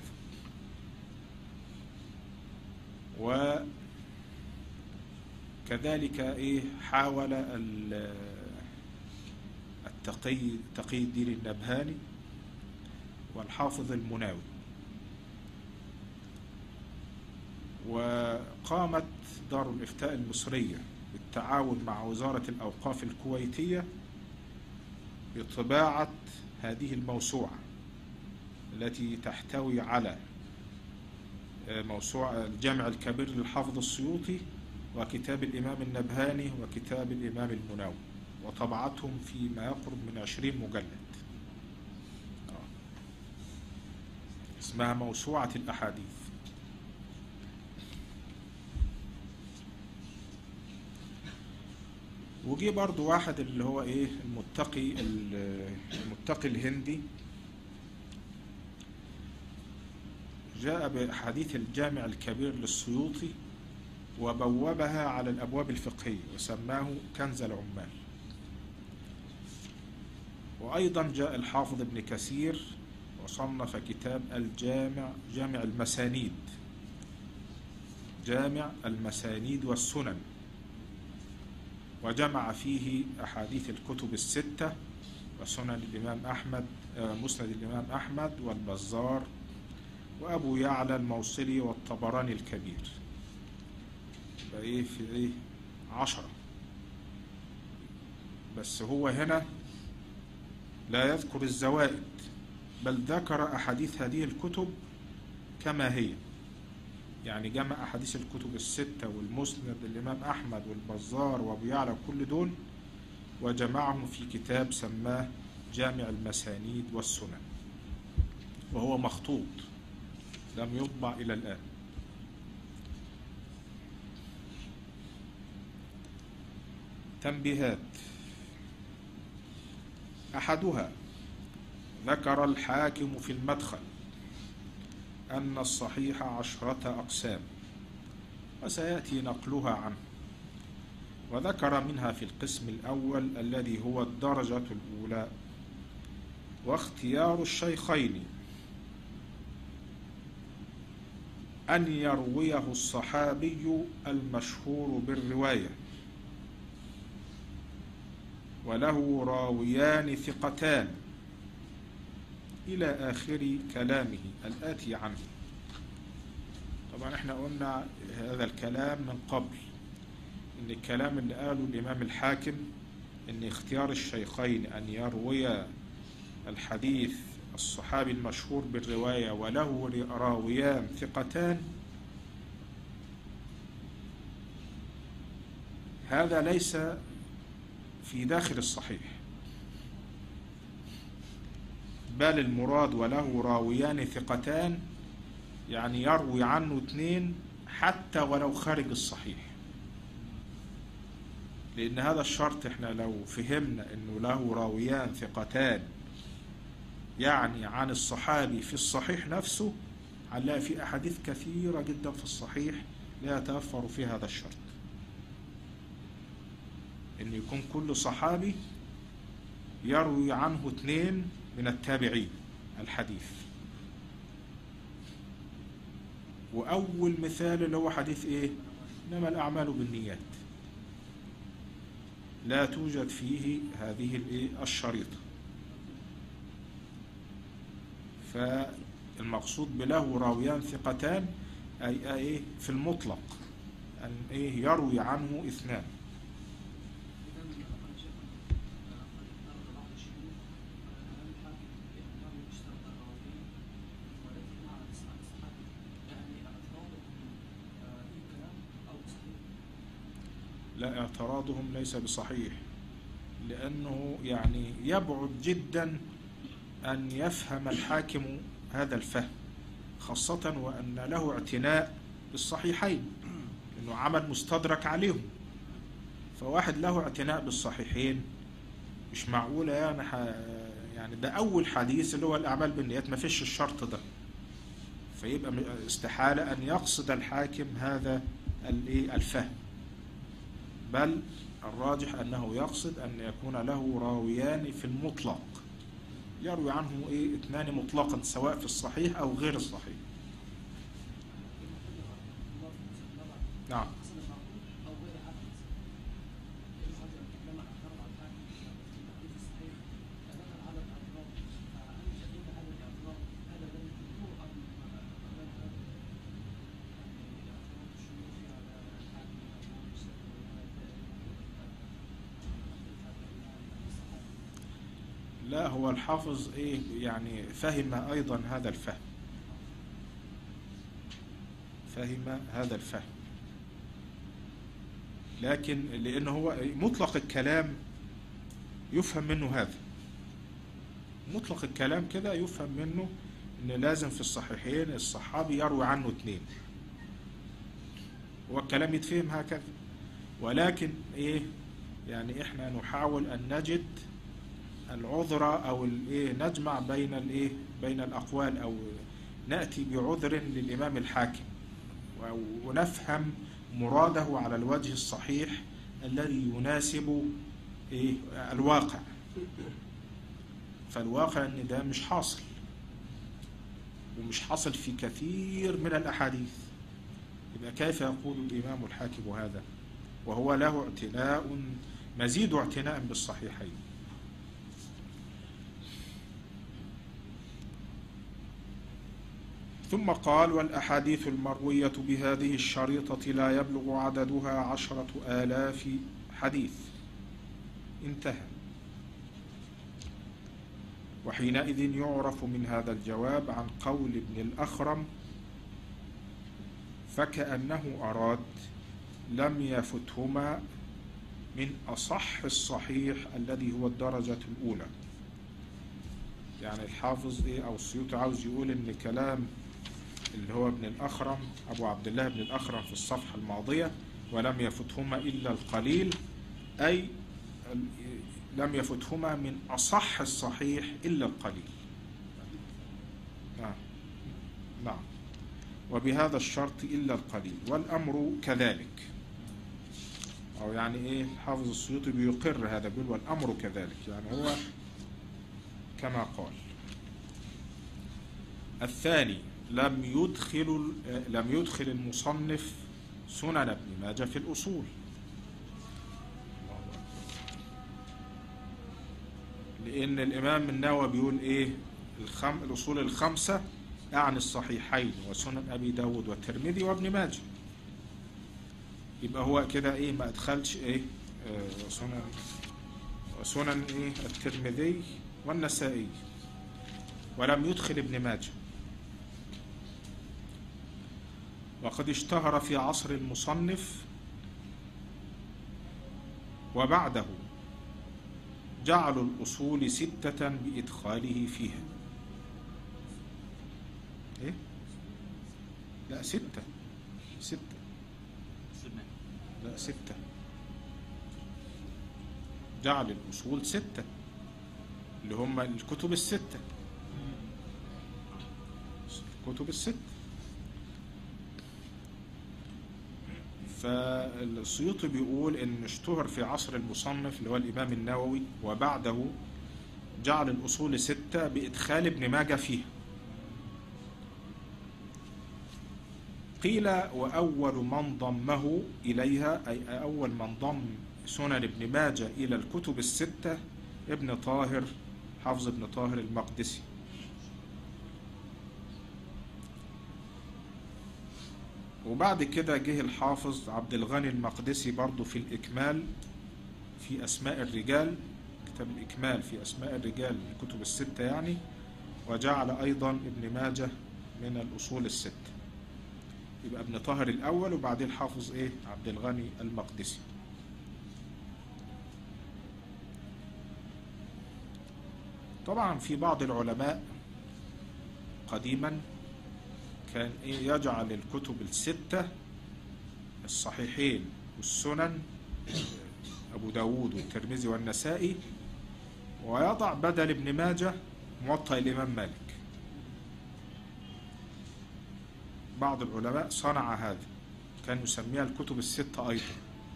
A: وكذلك إيه؟ حاول التقي تقي الدين النبهاني والحافظ المناوي. وقامت دار الإفتاء المصرية بالتعاون مع وزارة الأوقاف الكويتية بطباعة هذه الموسوعة التي تحتوي على موسوعة الجامع الكبير للحافظ السيوطي، وكتاب الإمام النبهاني، وكتاب الإمام المناوي، وطبعتهم في ما يقرب من عشرين مجلد. اسمها موسوعة الأحاديث. وجي برضو واحد اللي هو ايه؟ المتقي المتقي الهندي، جاء بحديث الجامع الكبير للسيوطي وبوبها على الأبواب الفقهية وسماه كنز العمال. وأيضا جاء الحافظ ابن كثير وصنف كتاب الجامع، جامع المسانيد، جامع المسانيد والسنن، وجمع فيه أحاديث الكتب الستة وسنن الإمام أحمد، مسند الإمام أحمد والبزار وأبو يعلى الموصلي والطبراني الكبير. فإيه في إيه؟ عشرة. بس هو هنا لا يذكر الزوائد، بل ذكر أحاديث هذه الكتب كما هي، يعني جمع أحاديث الكتب الستة والمسند الإمام أحمد والبزار وأبو يعلى كل دول، وجمعهم في كتاب سماه جامع المسانيد والسنن، وهو مخطوط لم يطبع إلى الآن. تنبيهات: أحدها، ذكر الحاكم في المدخل أن الصحيح عشرة أقسام، وسيأتي نقلها عنه. وذكر منها في القسم الأول الذي هو الدرجة الأولى واختيار الشيخين أن يرويه الصحابي المشهور بالرواية، وله راويان ثقتان إلى آخر كلامه الآتي عنه. طبعا احنا قلنا هذا الكلام من قبل، ان الكلام اللي قاله الإمام الحاكم ان اختيار الشيخين أن يروي الحديث الصحابي المشهور بالرواية وله راويان ثقتان، هذا ليس في داخل الصحيح، بل المراد وله راويان ثقتان يعني يروي عنه اثنين حتى ولو خارج الصحيح. لأن هذا الشرط احنا لو فهمنا انه له راويان ثقتان يعني عن الصحابي في الصحيح نفسه، هنلاقي في أحاديث كثيرة جدا في الصحيح لا يتوفر فيها هذا الشرط، ان يكون كل صحابي يروي عنه اثنين من التابعين الحديث. وأول مثال اللي هو حديث ايه؟ إنما الأعمال بالنيات، لا توجد فيه هذه الشريطة. فالمقصود بله راويان ثقتان أي ايه في المطلق أن ايه يروي عنه اثنان. لا، اعتراضهم ليس بصحيح، لأنه يعني يبعد جدا أن يفهم الحاكم هذا الفهم، خاصة وأن له اعتناء بالصحيحين، لأنه عمل مستدرك عليهم. فواحد له اعتناء بالصحيحين مش معقولة يعني ح... يعني ده أول حديث اللي هو الأعمال بالنيات ما فيش الشرط ده، فيبقى استحالة أن يقصد الحاكم هذا الفهم، بل الراجح أنه يقصد أن يكون له راويان في المطلق يروي عنه إيه اثنان مطلقا سواء في الصحيح أو غير الصحيح. نعم. لا، هو الحافظ ايه يعني فهم ايضا هذا الفهم، فهم هذا الفهم، لكن لانه هو مطلق الكلام يفهم منه هذا، مطلق الكلام كده يفهم منه ان لازم في الصحيحين الصحابي يروي عنه اثنين، والكلام يتفهم هكذا. ولكن ايه يعني احنا نحاول ان نجد العذر او الايه نجمع بين الايه بين الاقوال، او ناتي بعذر للامام الحاكم ونفهم مراده على الوجه الصحيح الذي يناسب ايه الواقع. فالواقع ان ده مش حاصل، ومش حاصل في كثير من الاحاديث، يبقى كيف يقول الامام الحاكم هذا وهو له اعتناء مزيد اعتناء بالصحيحين؟ ثم قال: والأحاديث المروية بهذه الشريطة لا يبلغ عددها عشرة آلاف حديث. انتهى. وحينئذ يعرف من هذا الجواب عن قول ابن الأخرم فكأنه أراد لم يفتهما من أصح الصحيح الذي هو الدرجة الأولى. يعني الحافظ إيه أو السيوطي عاوز يقول إن كلام اللي هو ابن الأخرم أبو عبد الله بن الأخرم في الصفحة الماضية ولم يفتهما إلا القليل، أي لم يفتهما من أصح الصحيح إلا القليل. نعم نعم وبهذا الشرط إلا القليل، والأمر كذلك. أو يعني إيه حافظ السيوطي بيقر هذا، بيقول والأمر كذلك، يعني هو كما قال. الثاني لم يدخل لم يدخل المصنف سنن ابن ماجه في الأصول. لأن الإمام النووي بيقول إيه الخم... الأصول الخمسة أعني الصحيحين وسنن أبي داود والترمذي وابن ماجه. يبقى هو كده إيه ما أدخلش إيه آه سنن وسنن إيه الترمذي والنسائي، ولم يدخل ابن ماجه. وقد اشتهر في عصر المصنف وبعده جعلوا الأصول ستة بإدخاله فيها. إيه؟ لا ستة ستة
B: السنة.
A: لا ستة جعل الأصول ستة اللي هم الكتب الستة، الكتب الستة. فالسيوطي بيقول إن اشتهر في عصر المصنف اللي هو الإمام النووي وبعده جعل الأصول ستة بإدخال ابن ماجه فيها. قيل وأول من ضمه إليها أي أول من ضم سنن ابن ماجه إلى الكتب الستة ابن طاهر حافظ ابن طاهر المقدسي. وبعد كده جه الحافظ عبد الغني المقدسي برضو في الإكمال في أسماء الرجال، كتاب الإكمال في أسماء الرجال الكتب الستة يعني، وجعل أيضا ابن ماجه من الأصول الستة. يبقى ابن طاهر الأول وبعدين الحافظ إيه عبد الغني المقدسي. طبعا في بعض العلماء قديما كان إيه يجعل الكتب الستة الصحيحين والسنن أبو داود والترمذي والنسائي، ويضع بدل ابن ماجه موطأ الإمام مالك. بعض العلماء صنع هذا، كان يسميها الكتب الستة أيضا.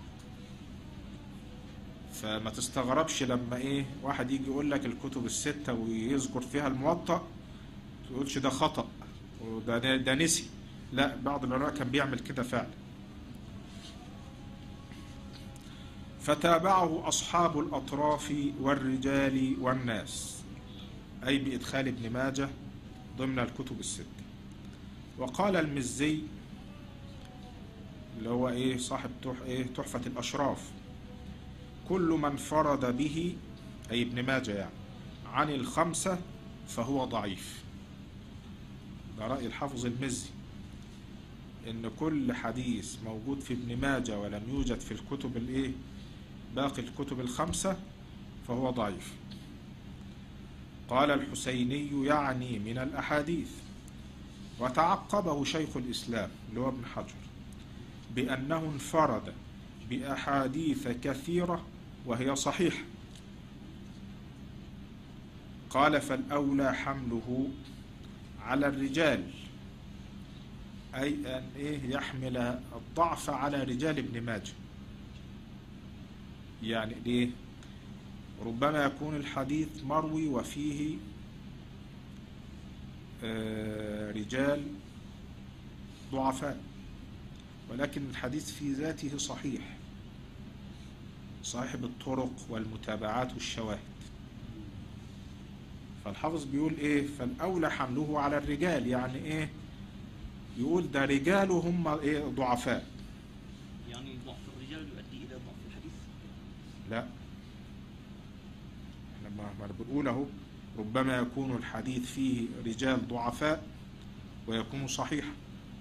A: فما تستغربش لما إيه واحد يجي يقول لك الكتب الستة ويذكر فيها الموطأ تقولش ده خطأ وده ده نسي. لا، بعض العلماء كان بيعمل كده فعلا. فتابعه أصحاب الأطراف والرجال والناس، أي بإدخال ابن ماجه ضمن الكتب الستة. وقال المزي اللي هو إيه صاحب تح إيه تحفة الأشراف: كل من فرد به أي ابن ماجه يعني عن الخمسة فهو ضعيف. ده رأي الحافظ المزي، إن كل حديث موجود في ابن ماجه ولم يوجد في الكتب الإيه باقي الكتب الخمسة فهو ضعيف. قال الحسيني يعني من الأحاديث. وتعقبه شيخ الإسلام اللي هو ابن حجر بأنه انفرد بأحاديث كثيرة وهي صحيحة. قال فالأولى حمله على الرجال، أي أن إيه يحمل الضعف على رجال ابن ماجه. يعني ليه؟ ربما يكون الحديث مروي وفيه رجال ضعفاء، ولكن الحديث في ذاته صحيح صاحب الطرق والمتابعات والشواهد. فالحافظ بيقول ايه فالأولى حمله على الرجال، يعني ايه يقول ده رجاله هم ايه ضعفاء.
B: يعني ضعف الرجال يؤدي إلى ضعف الحديث؟
A: لا، احنا ما بنقول اهو ربما يكون الحديث فيه رجال ضعفاء ويكون صحيحا.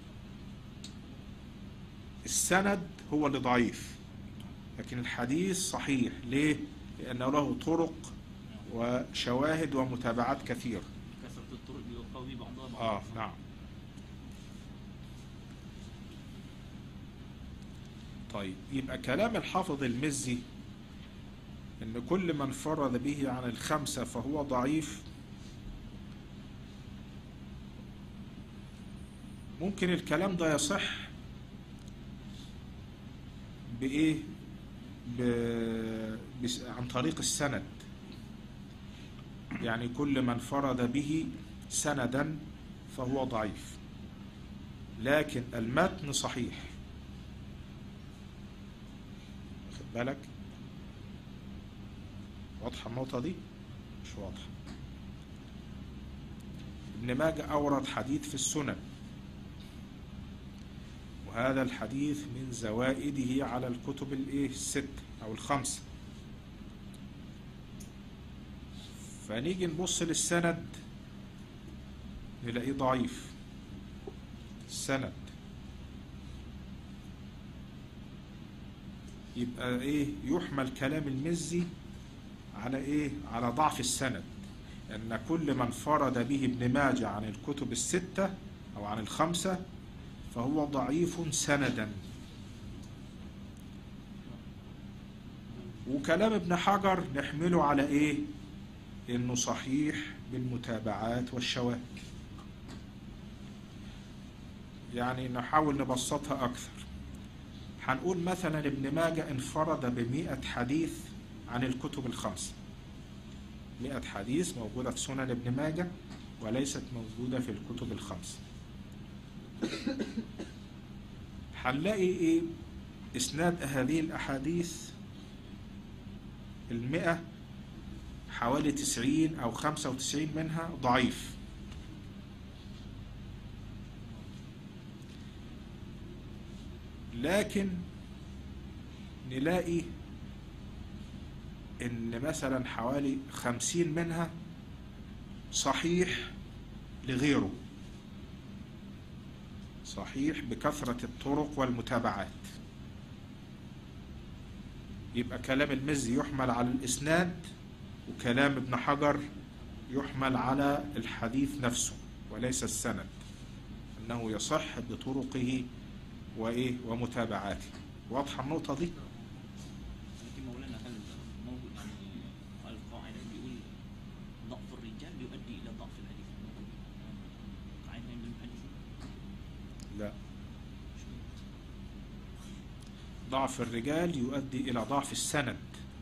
A: السند هو اللي ضعيف، لكن الحديث صحيح. ليه؟ لأنه له طرق وشواهد ومتابعات كثيرة.
B: كثرة الطرق يقوي بعضها بعضا.
A: آه نعم. طيب، يبقى كلام الحافظ المزي إن كل من فرد به عن الخمسة فهو ضعيف، ممكن الكلام ده يصح بإيه؟ ب... بس... عن طريق السند، يعني كل من فرد به سندا فهو ضعيف، لكن المتن صحيح. واخد بالك؟ واضحة النقطة دي؟ مش واضحة. ابن ماجه أورد حديث في السنن، وهذا الحديث من زوائده على الكتب الايه الستة أو الخمسة. فنيجي نبص للسند نلاقيه ضعيف. السند يبقى ايه؟ يحمل كلام المزي على ايه؟ على ضعف السند، ان كل من فرد به ابن ماجه عن الكتب الستة او عن الخمسة فهو ضعيف سندا. وكلام ابن حجر نحمله على ايه؟ انه صحيح بالمتابعات والشواهد. يعني نحاول نبسطها اكثر. هنقول مثلا ابن ماجه انفرد بمئة حديث عن الكتب الخمسة، مئة حديث موجودة في سنن ابن ماجه وليست موجودة في الكتب الخمسة. هنلاقي ايه؟ اسناد هذه الاحاديث المئة حوالي تسعين او خمسة وتسعين منها ضعيف. لكن نلاقي ان مثلا حوالي خمسين منها صحيح لغيره، صحيح بكثرة الطرق والمتابعات. يبقى كلام المزي يحمل على الإسناد، وكلام ابن حجر يحمل على الحديث نفسه وليس السند، أنه يصح بطرقه وإيه ومتابعاته. واضحة النقطة دي؟
B: لكن مولانا هل موجود يعني القاعدة بيقول ضعف الرجال يؤدي إلى ضعف الحديث؟ قاعدة عند المحدثين؟
A: لا، ضعف الرجال يؤدي إلى ضعف السند،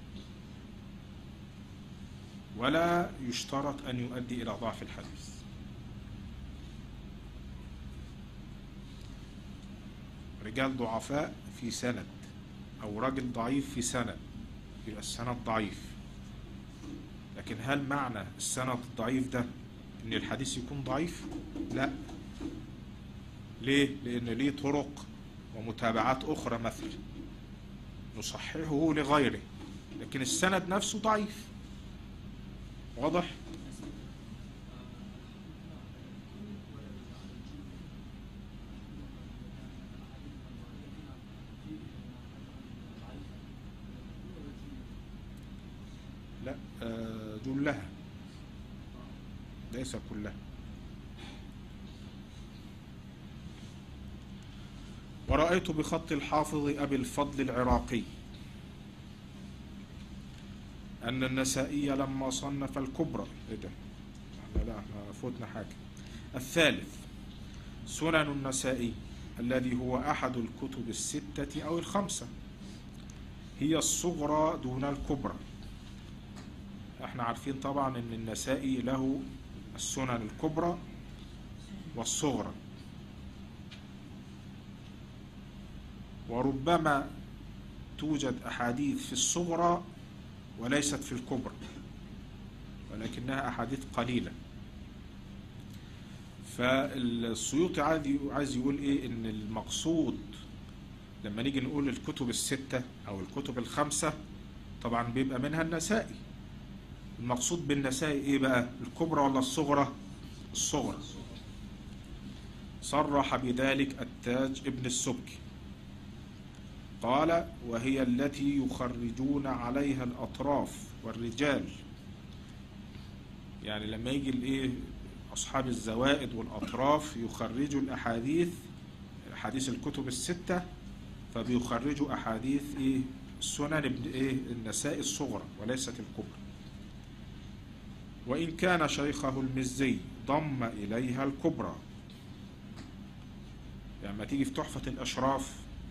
A: ولا يشترط أن يؤدي إلى ضعف الحديث. رجال ضعفاء في سند أو رجل ضعيف في سند يبقى السند ضعيف. لكن هل معنى السند الضعيف ده إن الحديث يكون ضعيف؟ لا. ليه؟ لأن ليه طرق ومتابعات أخرى مثلا نصححه لغيره، لكن السند نفسه ضعيف. واضح؟ لا، جلها ليس كلها. ورأيت بخط الحافظ أبي الفضل العراقي أن النسائي لما صنف الكبرى، إيه ده؟ لا لا احنا فوتنا حاجة. الثالث سنن النسائي الذي هو أحد الكتب الستة أو الخمسة، هي الصغرى دون الكبرى. احنا عارفين طبعا أن النسائي له السنن الكبرى والصغرى، وربما توجد أحاديث في الصغرى وليست في الكبرى، ولكنها أحاديث قليلة. فالسيوطي عايز يقول إيه؟ إن المقصود لما نيجي نقول الكتب الستة أو الكتب الخمسة طبعا بيبقى منها النسائي. المقصود بالنسائي إيه بقى؟ الكبرى ولا الصغرى؟ الصغرى. صرح بذلك التاج ابن السبكي، قال: وهي التي يخرجون عليها الأطراف والرجال. يعني لما يجي الايه أصحاب الزوائد والأطراف يخرجوا الأحاديث، أحاديث الكتب الستة، فبيخرجوا أحاديث إيه السنن ابن إيه النسائي الصغرى وليست الكبرى. وإن كان شيخه المزي ضم إليها الكبرى. يعني لما تيجي في تحفة الأشراف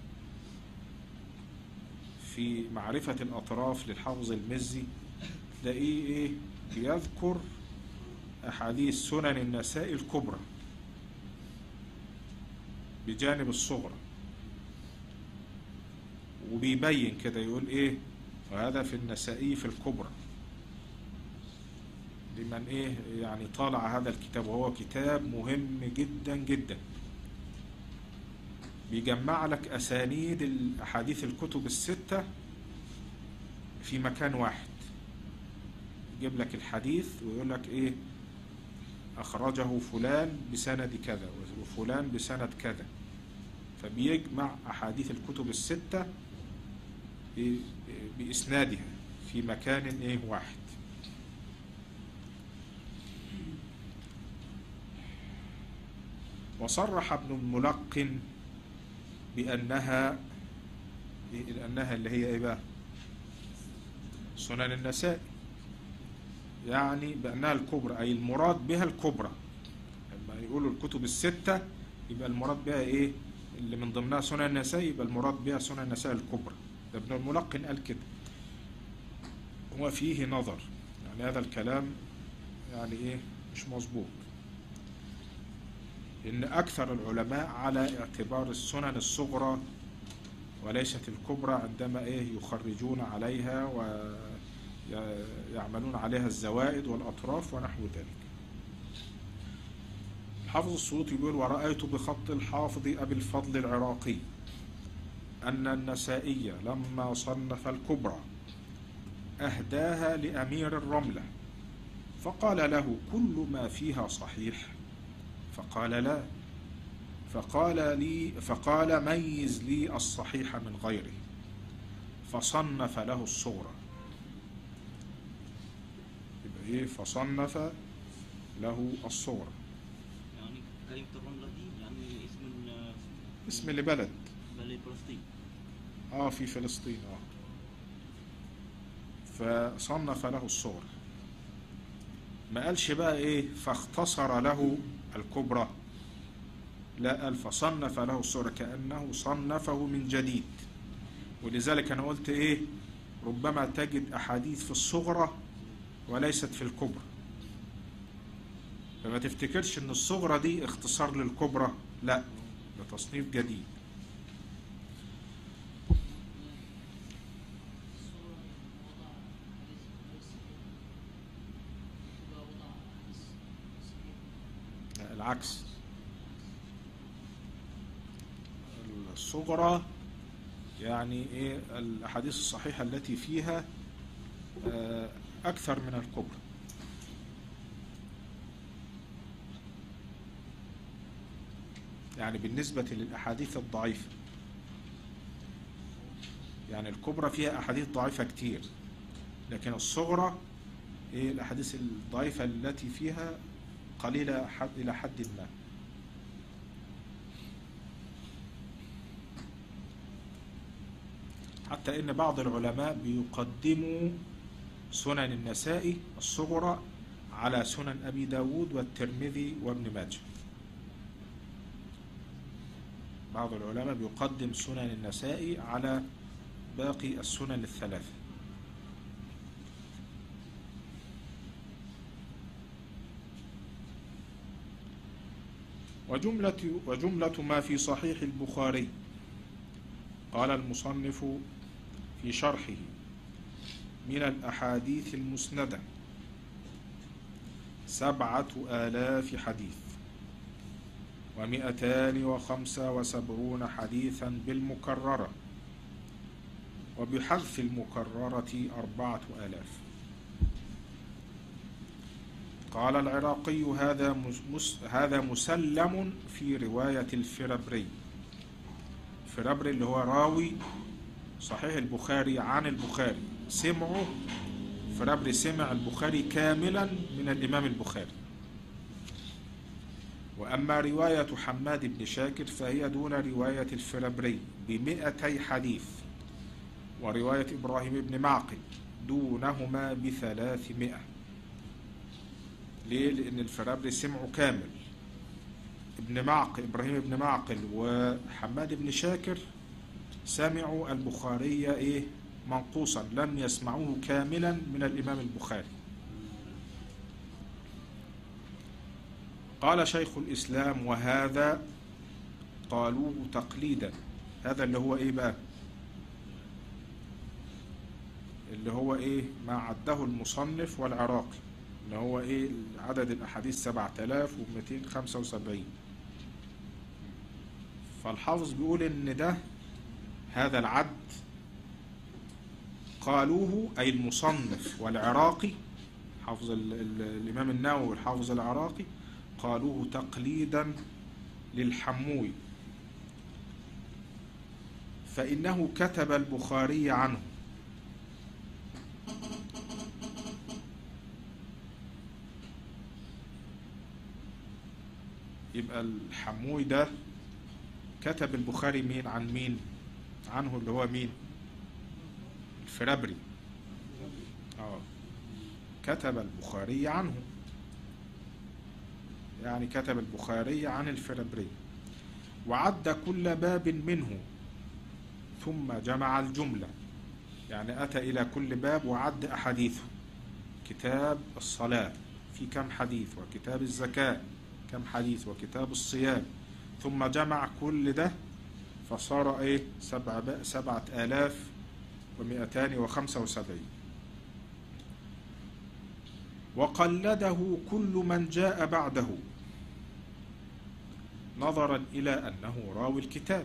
A: في معرفة الأطراف للحافظ المزي تلاقيه إيه بيذكر أحاديث سنن النسائي الكبرى بجانب الصغرى، وبيبين كده يقول إيه وهذا في النسائي في الكبرى. لمن ايه يعني طالع هذا الكتاب، وهو كتاب مهم جدا جدا. بيجمع لك اسانيد الاحاديث الكتب الستة في مكان واحد، يجيب لك الحديث ويقول لك ايه اخرجه فلان بسند كذا وفلان بسند كذا، فبيجمع احاديث الكتب الستة باسنادها في مكان ايه واحد. وصرح ابن الملقن بأنها بأنها اللي هي ايه بقى سنن النسائي، يعني بأنها الكبرى، أي المراد بها الكبرى. لما يقولوا الكتب الستة يبقى المراد بها ايه اللي من ضمنها سنن النسائي، يبقى المراد بها سنن النسائي الكبرى. ده ابن الملقن قال كده، هو فيه نظر، يعني هذا الكلام يعني ايه مش مظبوط، إن أكثر العلماء على اعتبار السنن الصغرى وليست الكبرى عندما إيه يخرجون عليها ويعملون عليها الزوائد والأطراف ونحو ذلك. الحافظ السيوطي يقول: ورأيت بخط الحافظ أبي الفضل العراقي أن النسائي لما صنف الكبرى أهداها لأمير الرملة، فقال له: كل ما فيها صحيح؟ فقال: لا. فقال لي فقال: ميز لي الصحيح من غيره، فصنف له الصغرى. يبقى ايه فصنف له الصغرى؟
B: يعني كلمة الرملة دي يعني اسم
A: اسم لبلد
B: بلد فلسطين.
A: اه في فلسطين. اه فصنف له الصغرى، ما قالش بقى ايه فاختصر له الكبرى، لا قال فصنف له الصغرى، كأنه صنفه من جديد. ولذلك انا قلت ايه ربما تجد احاديث في الصغرى وليست في الكبرى، فما تفتكرش ان الصغرى دي اختصار للكبرى، لا ده تصنيف جديد. العكس، الصغرى يعني ايه الاحاديث الصحيحة التي فيها اكثر من الكبرى. يعني بالنسبة للاحاديث الضعيفة، يعني الكبرى فيها احاديث ضعيفة كتير، لكن الصغرى ايه الاحاديث الضعيفة التي فيها قليلة حد الى حد ما. حتى ان بعض العلماء بيقدموا سنن النسائي الصغرى على سنن ابي داود والترمذي وابن ماجه. بعض العلماء بيقدم سنن النسائي على باقي السنن الثلاثة. وجملة, وجملة ما في صحيح البخاري، قال المصنف في شرحه: من الأحاديث المسندة سبعة آلاف حديث ومئتان وخمسة وسبعون حديثا بالمكررة، وبحذف المكررة أربعة آلاف. قال العراقي: هذا هذا مسلم في رواية الفرابري. الفرابري اللي هو راوي صحيح البخاري عن البخاري، سمعوا فرابري سمع البخاري كاملا من الإمام البخاري. وأما رواية حماد بن شاكر فهي دون رواية الفرابري بمئتي حديث، ورواية إبراهيم بن معقل دونهما بثلاثمائة. ليه؟ لأن الفرابري سمعوا كامل. ابن معقل إبراهيم بن معقل وحماد بن شاكر سمعوا البخاري إيه منقوصا، لم يسمعوه كاملا من الإمام البخاري. قال شيخ الإسلام: وهذا قالوه تقليدا. هذا اللي هو إيه بقى؟ اللي هو إيه ما عده المصنف والعراقي، ان هو ايه عدد الاحاديث سبعة آلاف ومئتين وخمسة وسبعين. فالحافظ بيقول ان ده هذا العد قالوه اي المصنف والعراقي، حافظ ال ال الامام النووي والحافظ العراقي قالوه تقليدا للحموي، فإنه كتب البخاري عنه. يبقى الحموي ده كتب البخاري مين عن مين؟ عنه اللي هو مين؟ الفرابري. اه كتب البخاري عنه، يعني كتب البخاري عن الفرابري، وعد كل باب منه ثم جمع الجملة، يعني أتى إلى كل باب وعد أحاديثه. كتاب الصلاة في كم حديث، وكتاب الزكاة كم حديث، وكتاب الصيام، ثم جمع كل ده فصار إيه سبعة, سبعة آلاف ومئتان وخمسة وسبعين. وقلده كل من جاء بعده نظرا إلى أنه راوي الكتاب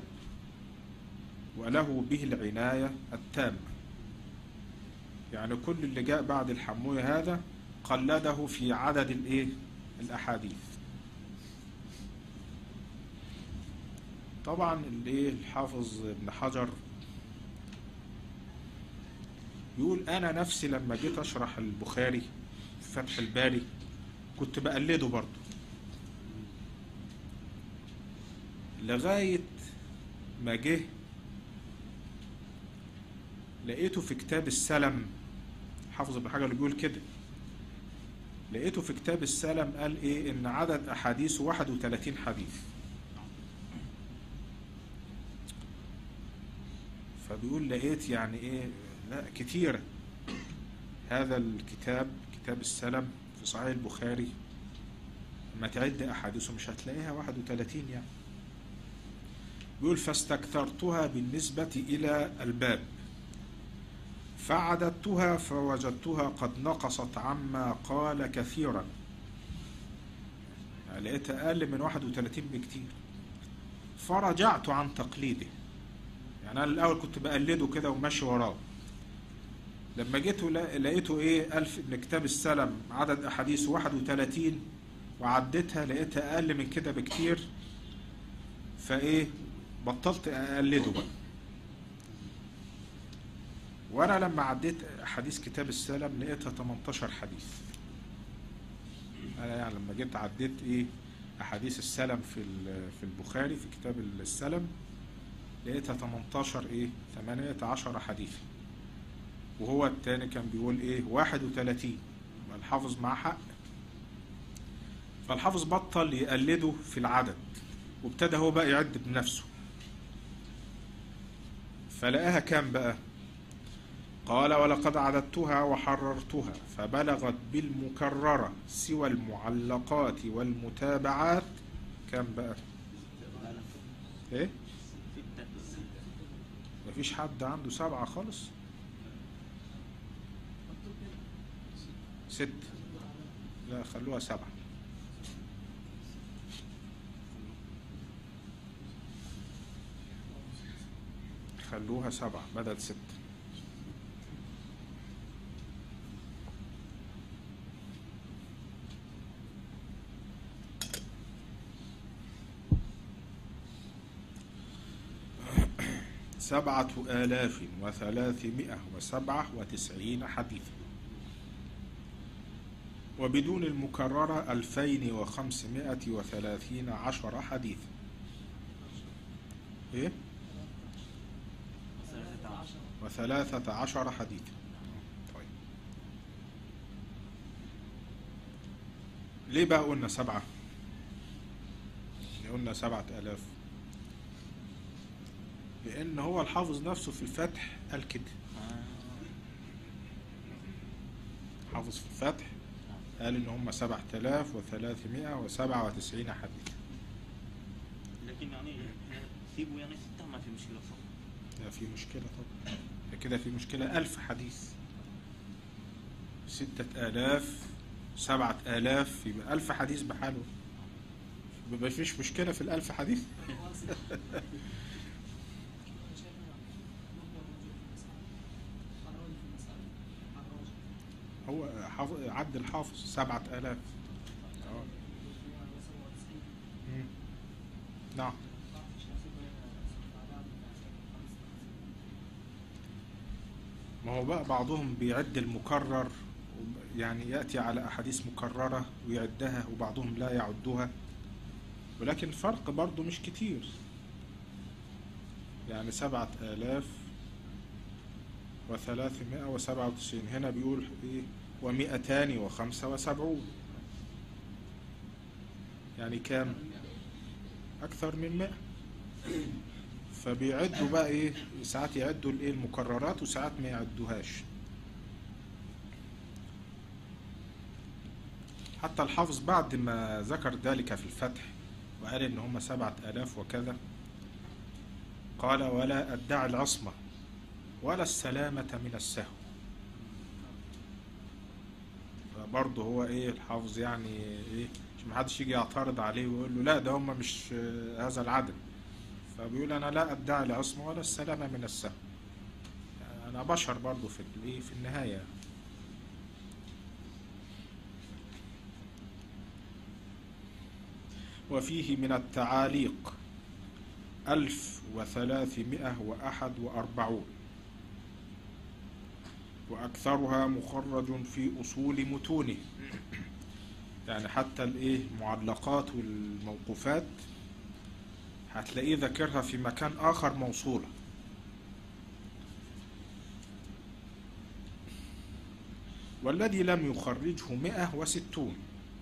A: وله به العناية التامة. يعني كل اللي جاء بعد الحموي هذا قلده في عدد الايه الأحاديث. طبعا الايه الحافظ ابن حجر يقول أنا نفسي لما جيت أشرح البخاري في فتح الباري كنت بقلده برضه، لغاية ما جه لقيته في كتاب السلم. حافظ ابن حجر اللي بيقول كده، لقيته في كتاب السلم قال ايه ان عدد احاديثه واحد وثلاثين حديث. فبيقول لقيت يعني ايه لا كتيرة. هذا الكتاب كتاب السلم في صحيح البخاري لما تعد احاديثه مش هتلاقيها واحد وثلاثين يعني. بيقول فاستكثرتها بالنسبة الى الباب فعددتها فوجدتها قد نقصت عما قال كثيرا، يعني لقيتها أقل من واحد وثلاثين بكتير. فرجعت عن تقليده، يعني أنا الأول كنت بقلده كده وماشي وراه، لما جيت لقيته إيه ألف من كتاب السلم عدد أحاديث واحد وثلاثين وعدتها لقيتها أقل من كده بكتير، فإيه بطلت أقلده بقى. وانا لما عديت حديث كتاب السلم لقيتها تمنتاشر حديث. انا يعني لما جيت عديت ايه احاديث السلم في في البخاري في كتاب السلم لقيتها تمنتاشر ايه ثمانية عشر حديث، وهو التاني كان بيقول ايه واحد وثلاثين. الحافظ معاه حق. فالحافظ بطل يقلده في العدد وابتدى هو بقى يعد بنفسه، فلقاها كام بقى؟ قال ولقد عددتها وحررتها فبلغت بالمكررة سوى المعلقات والمتابعات كم بقى؟ ايه؟ مفيش حد عنده سبعة خالص؟ ست؟ لا خلوها سبعة. خلوها سبعة بدل ست. سبعة آلاف وثلاثمائة وسبعة وتسعين حديثا، وبدون المكررة ألفين وخمسمائة وثلاثين عشر حديثا. إيه؟ وثلاثة عشر حديثا. طيب ليه بقى قلنا سبعة؟ ليه قلنا سبعة آلاف؟ لأن هو الحافظ نفسه في الفتح قال كده. حافظ في الفتح قال إن هم سبعة آلاف وثلاثمائة وسبعة وتسعين حديث.
B: لكن يعني سيبوا يعني ستة ما في مشكلة صح؟
A: لا في مشكلة طبعا، كده في مشكلة. ألف حديث ستة آلاف سبعة آلاف يبقى ألف حديث بحاله، ما فيش مشكلة في الألف حديث. هو حافظ عد الحافظ سبعة آلاف. آه. مم. نعم. ما هو بقى بعضهم بيعد المكرر، يعني يأتي على أحاديث مكررة ويعدها، وبعضهم لا يعدها، ولكن الفرق برضو مش كتير. يعني سبعة آلاف وثلاثمائة وسبعة وتسعين، هنا بيقول إيه ومئتان وخمسة وسبعون، يعني كام؟ أكثر من مئة. فبيعدوا بقى إيه، ساعات يعدوا الإيه المكررات وساعات ما يعدوهاش. حتى الحافظ بعد ما ذكر ذلك في الفتح وقال إن هم سبعة آلاف وكذا، قال ولا أدعي العصمة ولا السلامة من السهو. فبرضه هو إيه الحافظ يعني إيه، مش محدش يجي يعترض عليه ويقول له لا ده هم مش هذا العدد. فبيقول أنا لا أدعي العصمة ولا السلامة من السهو، أنا بشر برضه في الإيه في النهاية. وفيه من التعاليق ألف وثلاثمائة وأحد وأربعون، وأكثرها مخرج في أصول متونه. يعني حتى الإيه المعلقات والموقوفات هتلاقيه ذكرها في مكان آخر موصولة. والذي لم يخرجه مئة وستون،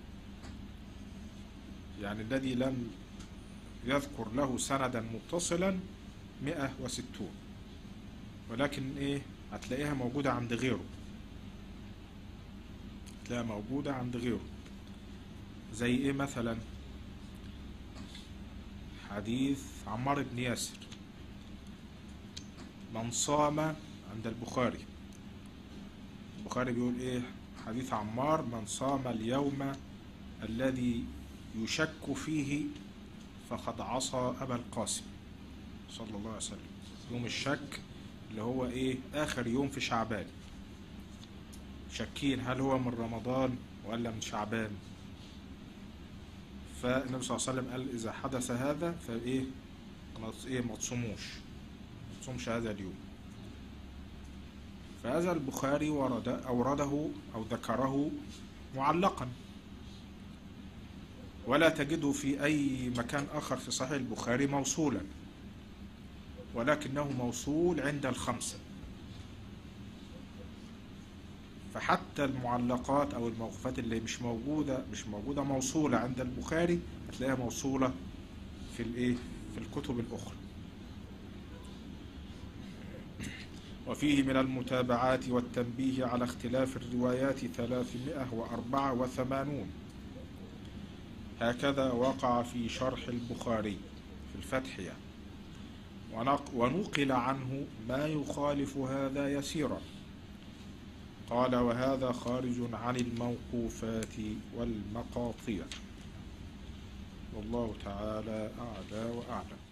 A: يعني الذي لم يذكر له سندا متصلا مئة وستون، ولكن ايه هتلاقيها موجودة عند غيره، هتلاقيها موجودة عند غيره. زي ايه مثلا؟ حديث عمار بن ياسر من صام عند البخاري، البخاري بيقول ايه حديث عمار من صام اليوم الذي يشك فيه فقد عصى أبا القاسم صلى الله عليه وسلم. يوم الشك اللي هو ايه آخر يوم في شعبان، شاكين هل هو من رمضان ولا من شعبان. فالنبي صلى الله عليه وسلم قال إذا حدث هذا فايه ايه ما تصوموش، ما تصومش هذا اليوم. فهذا البخاري ورد أورده أو ذكره معلقا، ولا تجده في أي مكان آخر في صحيح البخاري موصولا، ولكنه موصول عند الخمسة. فحتى المعلقات أو الموقوفات اللي مش موجودة مش موجودة موصولة عند البخاري هتلاقيها موصولة في الإيه في الكتب الأخرى. وفيه من المتابعات والتنبيه على اختلاف الروايات ثلاثمائة وأربعة وثمانون، هكذا وقع في شرح البخاري في الفتح يعني. ونقل عنه ما يخالف هذا يسيرا. قال وهذا خارج عن الموقوفات والمقاطيع، والله تعالى أعلى وأعلم.